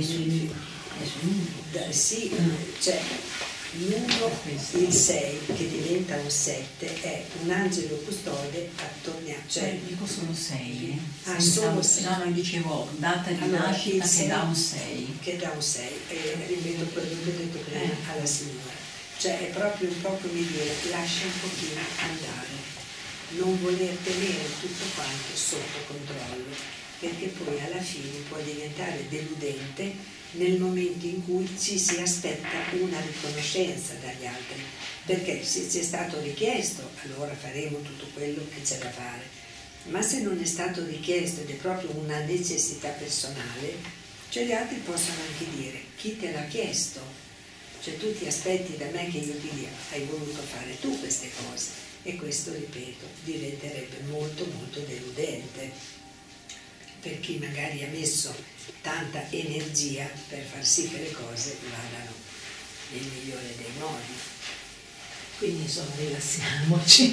Sì, cioè l'1, il 6 che diventa un 7 è un angelo custode attorniato, cioè Dico solo 6. solo 6. No, no, dicevo data di Allora, nascita il che 6, dà un 6. che dà un 6, e ripeto quello che ho detto prima alla signora, cioè è proprio un po' come dire: lascia un pochino andare, non voler tenere tutto quanto sotto controllo, perché poi alla fine può diventare deludente nel momento in cui ci si aspetta una riconoscenza dagli altri, perché se ci è stato richiesto allora faremo tutto quello che c'è da fare, ma se non è stato richiesto ed è proprio una necessità personale, cioè gli altri possono anche dire: chi te l'ha chiesto? Cioè tu ti aspetti da me che io ti dia, hai voluto fare tu queste cose, e questo, ripeto, diventerebbe molto molto deludente per chi magari ha messo tanta energia per far sì che le cose vadano nel migliore dei modi. Quindi insomma rilassiamoci.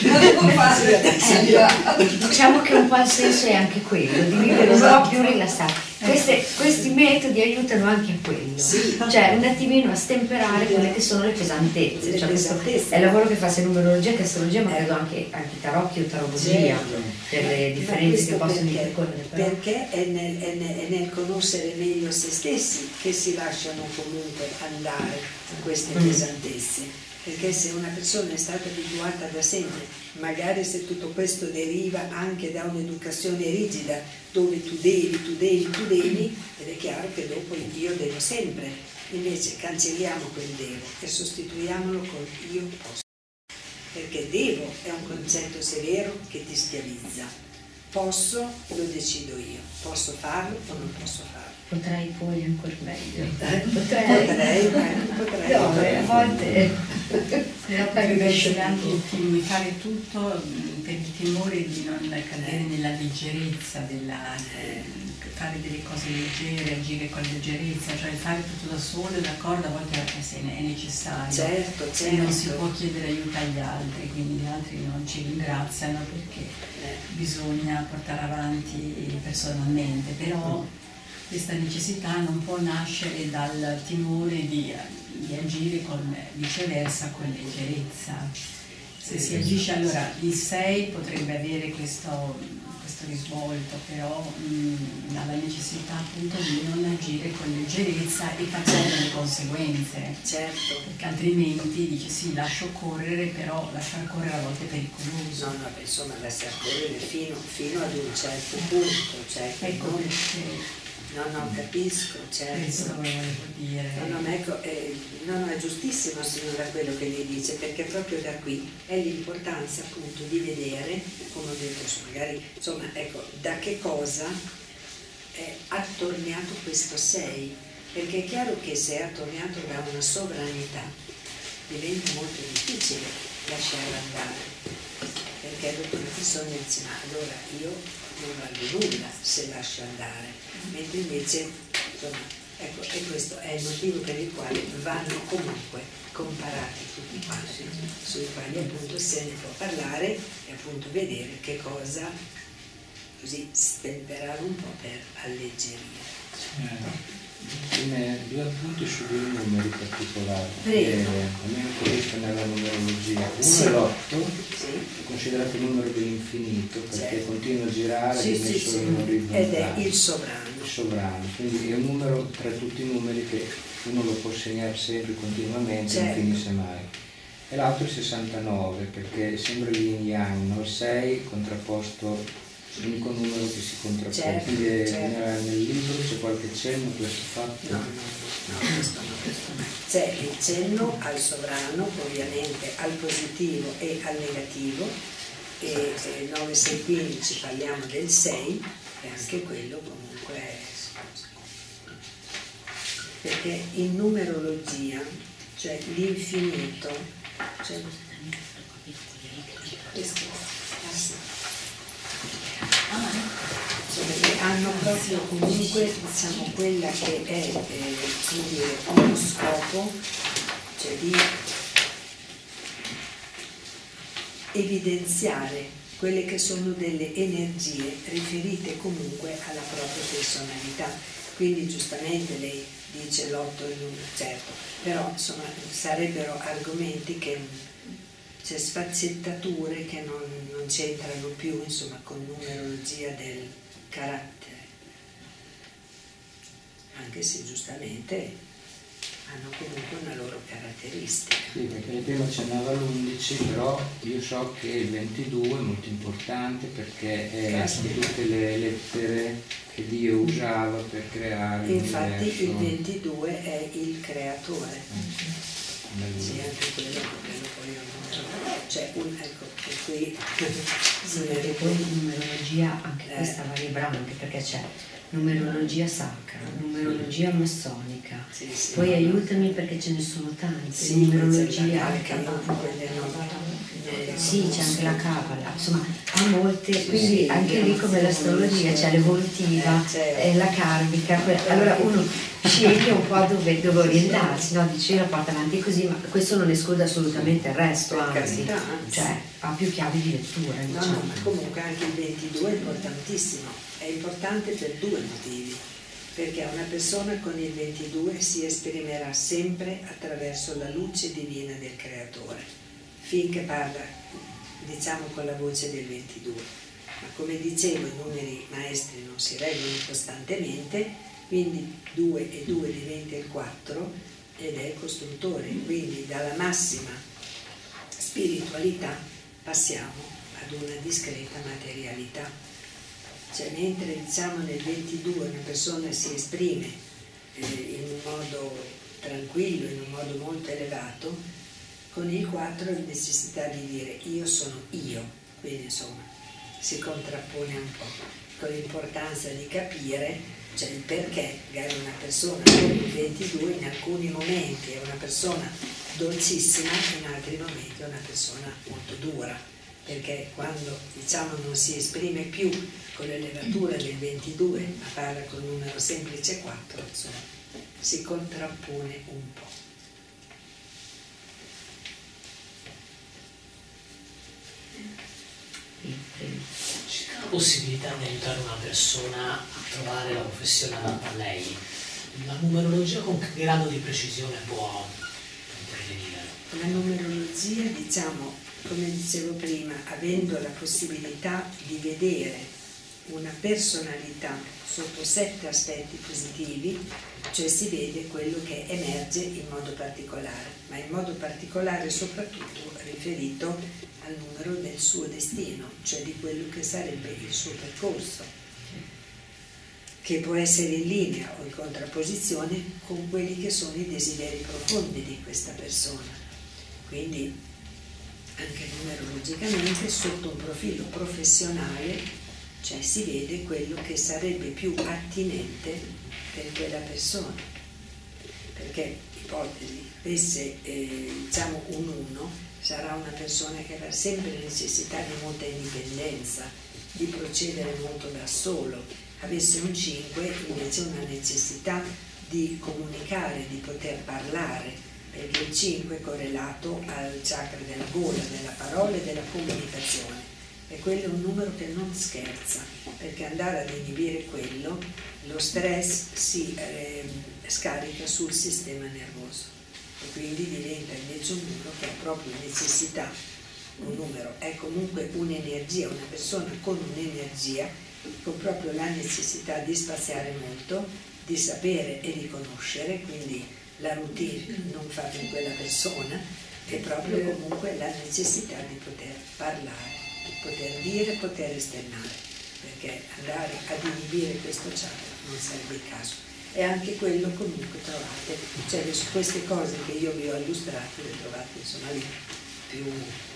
Diciamo che un po' il senso è anche quello, di vivere un po' più rilassati. Questi metodi aiutano anche a quello, cioè un attimino a stemperare quelle che sono le pesantezze. Cioè, questo è il lavoro che fa sia numerologia che astrologia, ma credo anche tarocchi o tarologia, per le differenze che possono intercorrere. Perché è nel conoscere meglio se stessi che si lasciano comunque andare queste pesantezze. Perché se una persona è stata abituata da sempre, magari se tutto questo deriva anche da un'educazione rigida, dove tu devi, ed è chiaro che dopo io devo sempre. Invece cancelliamo quel devo e sostituiamolo con io posso. Perché devo è un concetto severo che ti schiavizza. Posso, lo decido io. Posso farlo o non posso farlo. Potrei poi ancora meglio. Potrei. No, a volte Anche di fare tutto per il timore di non cadere nella leggerezza, fare delle cose leggere, agire con leggerezza, cioè fare tutto da solo, d'accordo, a volte è necessario. Certo. E non si può chiedere aiuto agli altri, quindi gli altri non ci ringraziano perché bisogna portare avanti personalmente, però questa necessità non può nascere dal timore di agire viceversa con leggerezza. Se si agisce, allora il 6 potrebbe avere questo risvolto, però ha la necessità appunto di non agire con leggerezza e facendo le conseguenze. Certo. Perché altrimenti dice sì, lascio correre, però lasciar correre a volte è pericoloso. No, insomma lasciar correre fino ad un certo punto. Cioè, Ecco non... perché No, capisco, certo. Questo volevo dire. No, è giustissimo signora quello che lei dice, perché proprio da qui è l'importanza appunto di vedere, come ho detto, magari, insomma, ecco, da che cosa è attorniato questo 6, perché è chiaro che se è attorniato da una sovranità diventa molto difficile lasciare andare, perché dopo una persona dice, ma allora io non valgo nulla se lascio andare, mentre invece, insomma, ecco, e questo è il motivo per il quale vanno comunque comparati tutti quanti, sui quali appunto se ne può parlare e appunto vedere che cosa, così stemperare un po' per alleggerire. Due appunti su due numeri particolari, Prego. almeno questo nella numerologia. Uno Sì. è l'8, Sì. è considerato il numero dell'infinito perché Certo. continua a girare Sì, viene sì, solo sì. in orizzontale. Ed è il sovrano. Il sovrano, quindi è un numero tra tutti i numeri che uno lo può segnare sempre continuamente, Certo. non finisce mai. E l'altro è il 69 perché sembra l'yin yang, no? Il 6 contrapposto, l'unico numero che si contrappone. Certo, Quindi certo. nel libro c'è qualche cenno a questo fatto? No, questo no. C'è il cenno al sovrano, ovviamente al positivo e al negativo, e 9, 6, 15 parliamo del 6, e anche quello comunque è... Perché in numerologia, cioè l'infinito, cioè... Perché hanno proprio comunque, diciamo, quella che è come dire, uno scopo, cioè di evidenziare quelle che sono delle energie riferite comunque alla propria personalità. Quindi giustamente lei dice l'8 è il numero, certo, però insomma sarebbero argomenti che c'è sfaccettature che non c'entrano più, insomma, con numerologia del carattere, anche se giustamente hanno comunque una loro caratteristica. Sì, perché lei prima accennava l'11, però io so che il 22 è molto importante perché sono tutte le lettere che Dio usava per creare Infatti l'universo. il 22 è il creatore. Sì, anche quello poi è un numero. Cioè, ecco, che qui Sì, perché poi numerologia, anche questa varia branche, perché c'è numerologia sacra, numerologia massonica, sì, sì. poi aiutami perché ce ne sono tante, Sì, numerologia, anche quelle sì, c'è anche la Kabbalah, insomma ha molte, quindi anche lì come l'astrologia c'è l'evolutiva, la karmica, allora uno sceglie un po' dove orientarsi, no? Dice io la porto avanti così, ma questo non esclude assolutamente il resto, anzi, cioè ha più chiavi di lettura, diciamo. No, ma comunque anche il 22 è importantissimo, è importante per due motivi, perché una persona con il 22 si esprimerà sempre attraverso la luce divina del creatore, finché parla, diciamo, con la voce del 22. Ma come dicevo, i numeri maestri non si regolano costantemente, quindi 2 e 2 diventa il 4 ed è il costruttore, quindi dalla massima spiritualità passiamo ad una discreta materialità. Cioè, mentre diciamo nel 22 una persona si esprime in un modo tranquillo, in un modo molto elevato, con il 4 la necessità di dire io sono io, quindi insomma si contrappone un po', con l'importanza di capire, cioè il perché magari una persona con il 22 in alcuni momenti è una persona dolcissima, in altri momenti è una persona molto dura, perché quando diciamo non si esprime più con l'elevatura del 22 ma parla con un numero semplice 4, insomma si contrappone un po'. C'è la possibilità di aiutare una persona a trovare la professione adatta a lei? La numerologia con che grado di precisione può intervenire? La numerologia, diciamo, come dicevo prima, avendo la possibilità di vedere una personalità sotto 7 aspetti positivi, cioè si vede quello che emerge in modo particolare, ma in modo particolare soprattutto riferito al numero del suo destino, cioè di quello che sarebbe il suo percorso. che può essere in linea o in contrapposizione con quelli che sono i desideri profondi di questa persona. Quindi anche numerologicamente sotto un profilo professionale, cioè si vede quello che sarebbe più attinente per quella persona, perché ipotesi, avesse diciamo un 1, sarà una persona che avrà sempre necessità di molta indipendenza, di procedere molto da solo. Avesse un 5 invece una necessità di comunicare, di poter parlare, perché il 5 è correlato al chakra della gola, della parola e della comunicazione, e quello è un numero che non scherza, perché andare ad inibire quello, lo stress si scarica sul sistema nervoso e quindi diventa invece un numero che ha proprio necessità. Un numero è comunque un'energia, una persona con un'energia, con proprio la necessità di spaziare molto, di sapere e di conoscere, quindi la routine non fatta in quella persona, è proprio comunque la necessità di poter parlare, poter dire, poter esternare, perché andare ad inibire questo chakra non sarebbe il caso. E anche quello comunque trovate, cioè queste cose che io vi ho illustrato le trovate insomma lì più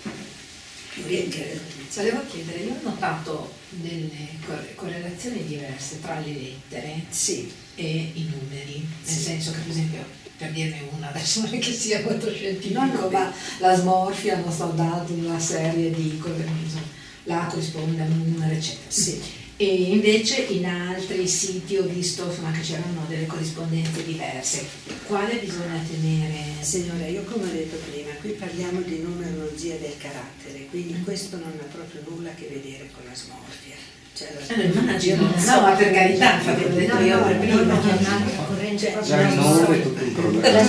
ricche. Volevo chiedere, io ho notato delle correlazioni diverse tra le lettere Sì. e i numeri, nel Sì. senso che per esempio, per dirne una, adesso non è che sia molto scientifico, No, ma la smorfia, non so, dato una serie di, insomma, la corrisponde a un numero, eccetera. Sì. E invece in altri siti ho visto insomma, che c'erano delle corrispondenze diverse. Quale bisogna tenere? Signora, io come ho detto prima, qui parliamo di numerologia del carattere, quindi questo non ha proprio nulla a che vedere con la smorfia. Cioè Immagino, no, ma per carità, infatti l'ho detto io per prima. No, che è un'altra corrente proprio Già il nome è tutto un problema.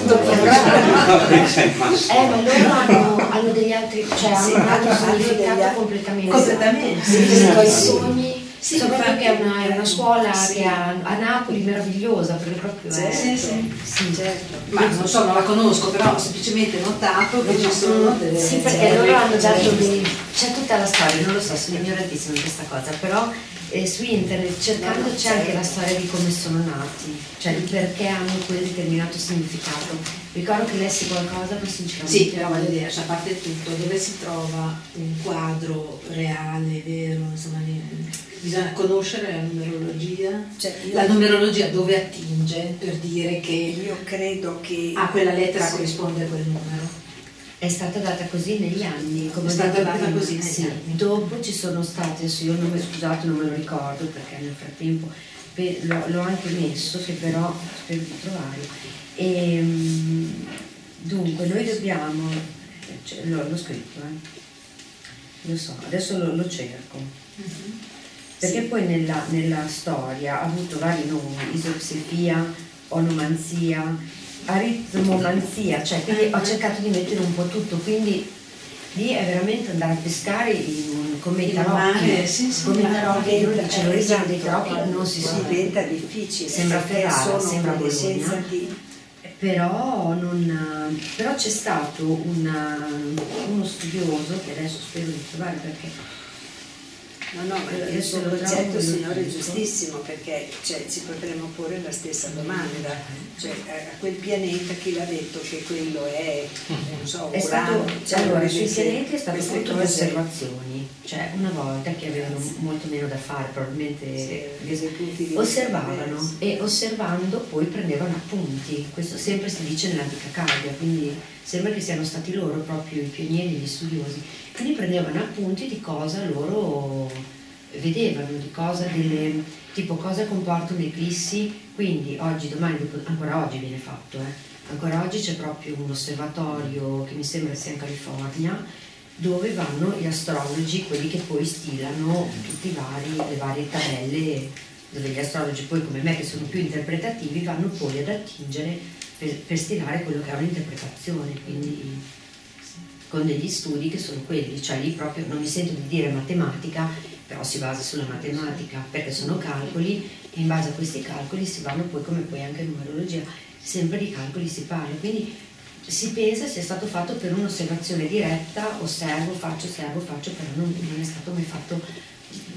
Ma loro hanno degli altri, cioè hanno un altro significato completamente. Completamente. Sì, Sì, poi i sì. sogni. Sì, So proprio infatti, che è una scuola sì. che a Napoli meravigliosa, perché proprio è. Sì, certo. Ma non so, non la conosco, però ho semplicemente notato che ci sono delle... Sì, perché loro hanno dato c'è tutta la storia, non lo so, sono ignorantissima in questa cosa, però su internet cercando c'è anche la storia di come sono nati, cioè di perché hanno quel determinato significato. Ricordo che lessi qualcosa, ma sinceramente. Sì, però voglio dire, cioè, a parte tutto, dove si trova un quadro reale, vero, insomma, bisogna conoscere la numerologia. Cioè, La numerologia dove attinge per dire che io credo che a quella lettera sì. corrisponde quel numero. È stata data così negli anni, come È ho stata detto data prima. così negli Sì. anni. Dopo ci sono state, adesso io non scusate, non me lo ricordo perché nel frattempo l'ho anche messo, che però spero di trovarlo. Dunque noi dobbiamo, cioè, l'ho scritto, lo so, adesso lo cerco. Perché poi nella storia ha avuto vari nomi, isopsefia, onomanzia, aritmomanzia, cioè quindi ho cercato di mettere un po' tutto, quindi lì è veramente andare a pescare come i tarocchi, come i tarocchi, uno dice l'origine dei tarocchi non si sa, diventa difficile, sembra perché Ferrara, sono sembra quell'essenza Bologna. di Però c'è stato uno studioso che adesso spero di trovare perché No, ma il suo concetto, signore, è giustissimo, perché cioè, ci potremmo porre la stessa domanda, cioè a quel pianeta chi l'ha detto che quello è, non so, è stato, Urano, cioè, allora sui queste- pianeti è stato queste fatto cose- osservazioni, cioè una volta che avevano molto meno da fare, probabilmente Sì, esecutivi osservavano diversi. e osservando poi prendevano appunti, questo sempre si dice nell'antica Calabria, quindi sembra che siano stati loro proprio i pionieri, gli studiosi, quindi prendevano appunti di cosa loro vedevano, di cosa tipo cosa comporta un'eclissi, quindi oggi, domani, ancora oggi viene fatto, ancora oggi c'è proprio un osservatorio che mi sembra sia in California, dove vanno gli astrologi, quelli che poi stilano tutti le varie tabelle, dove gli astrologi poi come me che sono più interpretativi vanno poi ad attingere per stilare quello che è un'interpretazione, quindi con degli studi che sono quelli, cioè lì proprio non mi sento di dire matematica, però si basa sulla matematica perché sono calcoli e in base a questi calcoli si vanno poi, come poi anche in numerologia, sempre di calcoli si parla, quindi si pensa sia stato fatto per un'osservazione diretta, osservo, faccio, però non è stato mai fatto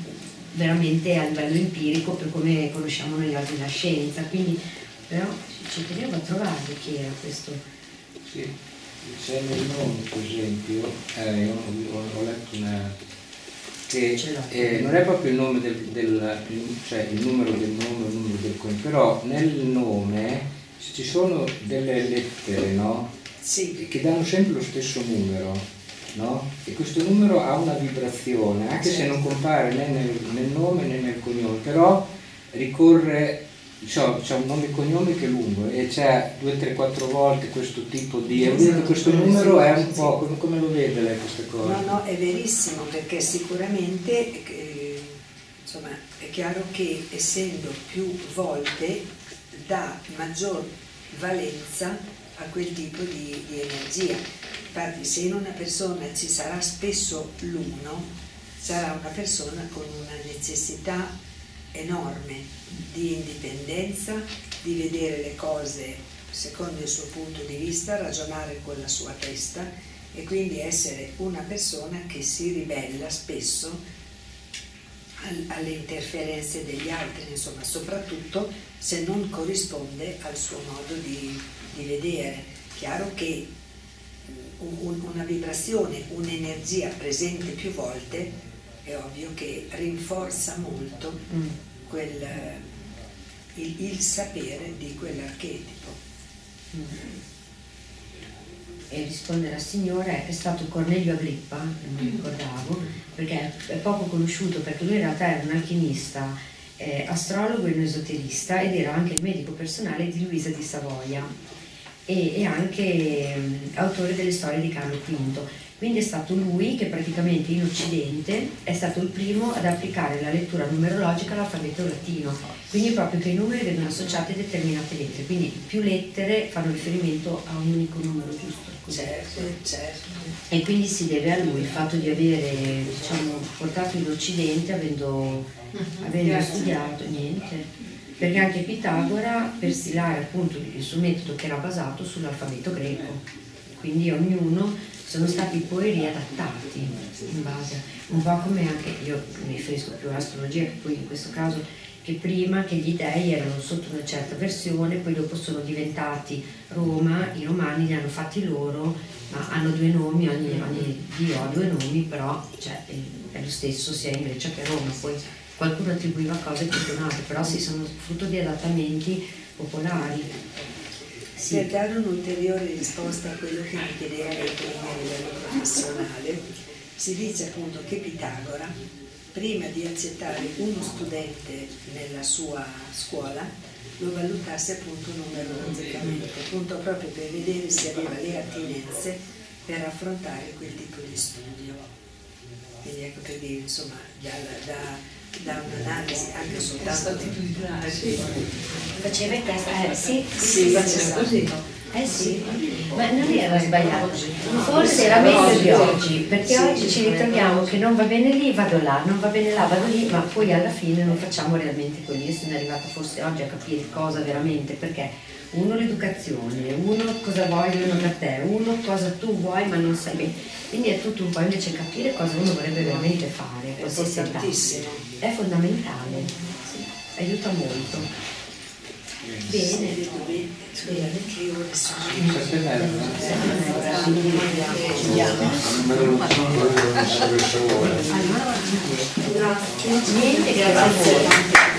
veramente a livello empirico per come conosciamo noi oggi la scienza, quindi però ci tenevo a trovare chi era questo. Sì, c'è nel nome, per esempio, io ho letto che non è proprio il nome cioè il numero del nome, il numero del cognome, però nel nome ci sono delle lettere, no? Sì. Che danno sempre lo stesso numero, no? E questo numero ha una vibrazione, anche se non compare né nel nome né nel cognome, però ricorre, c'è un nome e cognome che è lungo e c'è 2, 3, 4 volte questo tipo di... questo numero è un po'... come lo vede lei queste cose? No, è verissimo, perché sicuramente insomma, è chiaro che essendo più volte dà maggior valenza a quel tipo di energia. Infatti se in una persona ci sarà spesso l'uno, sarà una persona con una necessità enorme di indipendenza, di vedere le cose secondo il suo punto di vista, ragionare con la sua testa e quindi essere una persona che si ribella spesso alle interferenze degli altri, insomma, soprattutto se non corrisponde al suo modo di vedere. Chiaro che una vibrazione, un'energia presente più volte è ovvio che rinforza molto il sapere di quell'archetipo. E risponde la signora, è stato Cornelio Agrippa, non mi ricordavo, perché è poco conosciuto, perché lui in realtà era un alchimista, astrologo e un esoterista, ed era anche il medico personale di Luisa di Savoia e anche autore delle storie di Carlo V. Quindi è stato lui che praticamente in Occidente è stato il primo ad applicare la lettura numerologica all'alfabeto latino, quindi proprio che i numeri vengono associati a determinate lettere, quindi più lettere fanno riferimento a un unico numero, giusto? Certo. E quindi si deve a lui il fatto di avere, diciamo, portato in Occidente avendo studiato niente, perché anche Pitagora, per stilare appunto il suo metodo che era basato sull'alfabeto greco, quindi ognuno sono stati poi riadattati in base, un po' come anche, io mi riferisco più all'astrologia, che poi in questo caso, che prima che gli dei erano sotto una certa versione, poi dopo sono diventati Roma, i romani li hanno fatti loro, ma hanno due nomi, ogni dio ha due nomi, però cioè, è lo stesso sia in Grecia che a Roma, poi qualcuno attribuiva cose continuate, però sì, sono frutto di adattamenti popolari. Sì. Per dare un'ulteriore risposta a quello che mi chiedeva lei prima a livello professionale, si dice appunto che Pitagora, prima di accettare uno studente nella sua scuola, lo valutasse appunto numerologicamente, appunto proprio per vedere se aveva le attinenze per affrontare quel tipo di studio. Quindi ecco, per dire, insomma, da un'analisi anche soltanto faceva il test, sì, ma non era sbagliato, forse era meglio di oggi, perché oggi ci ritroviamo che non va bene lì, vado là, non va bene là, vado lì, ma poi alla fine non facciamo realmente quello. Io sono arrivata forse oggi a capire cosa veramente, perché uno l'educazione, uno cosa vogliono da te, uno cosa tu vuoi ma non sai bene, quindi è tutto un po' invece capire cosa uno vorrebbe veramente fare, è importantissimo, è fondamentale, sì, aiuta molto. Bene, che ore sono? Niente, grazie a voi.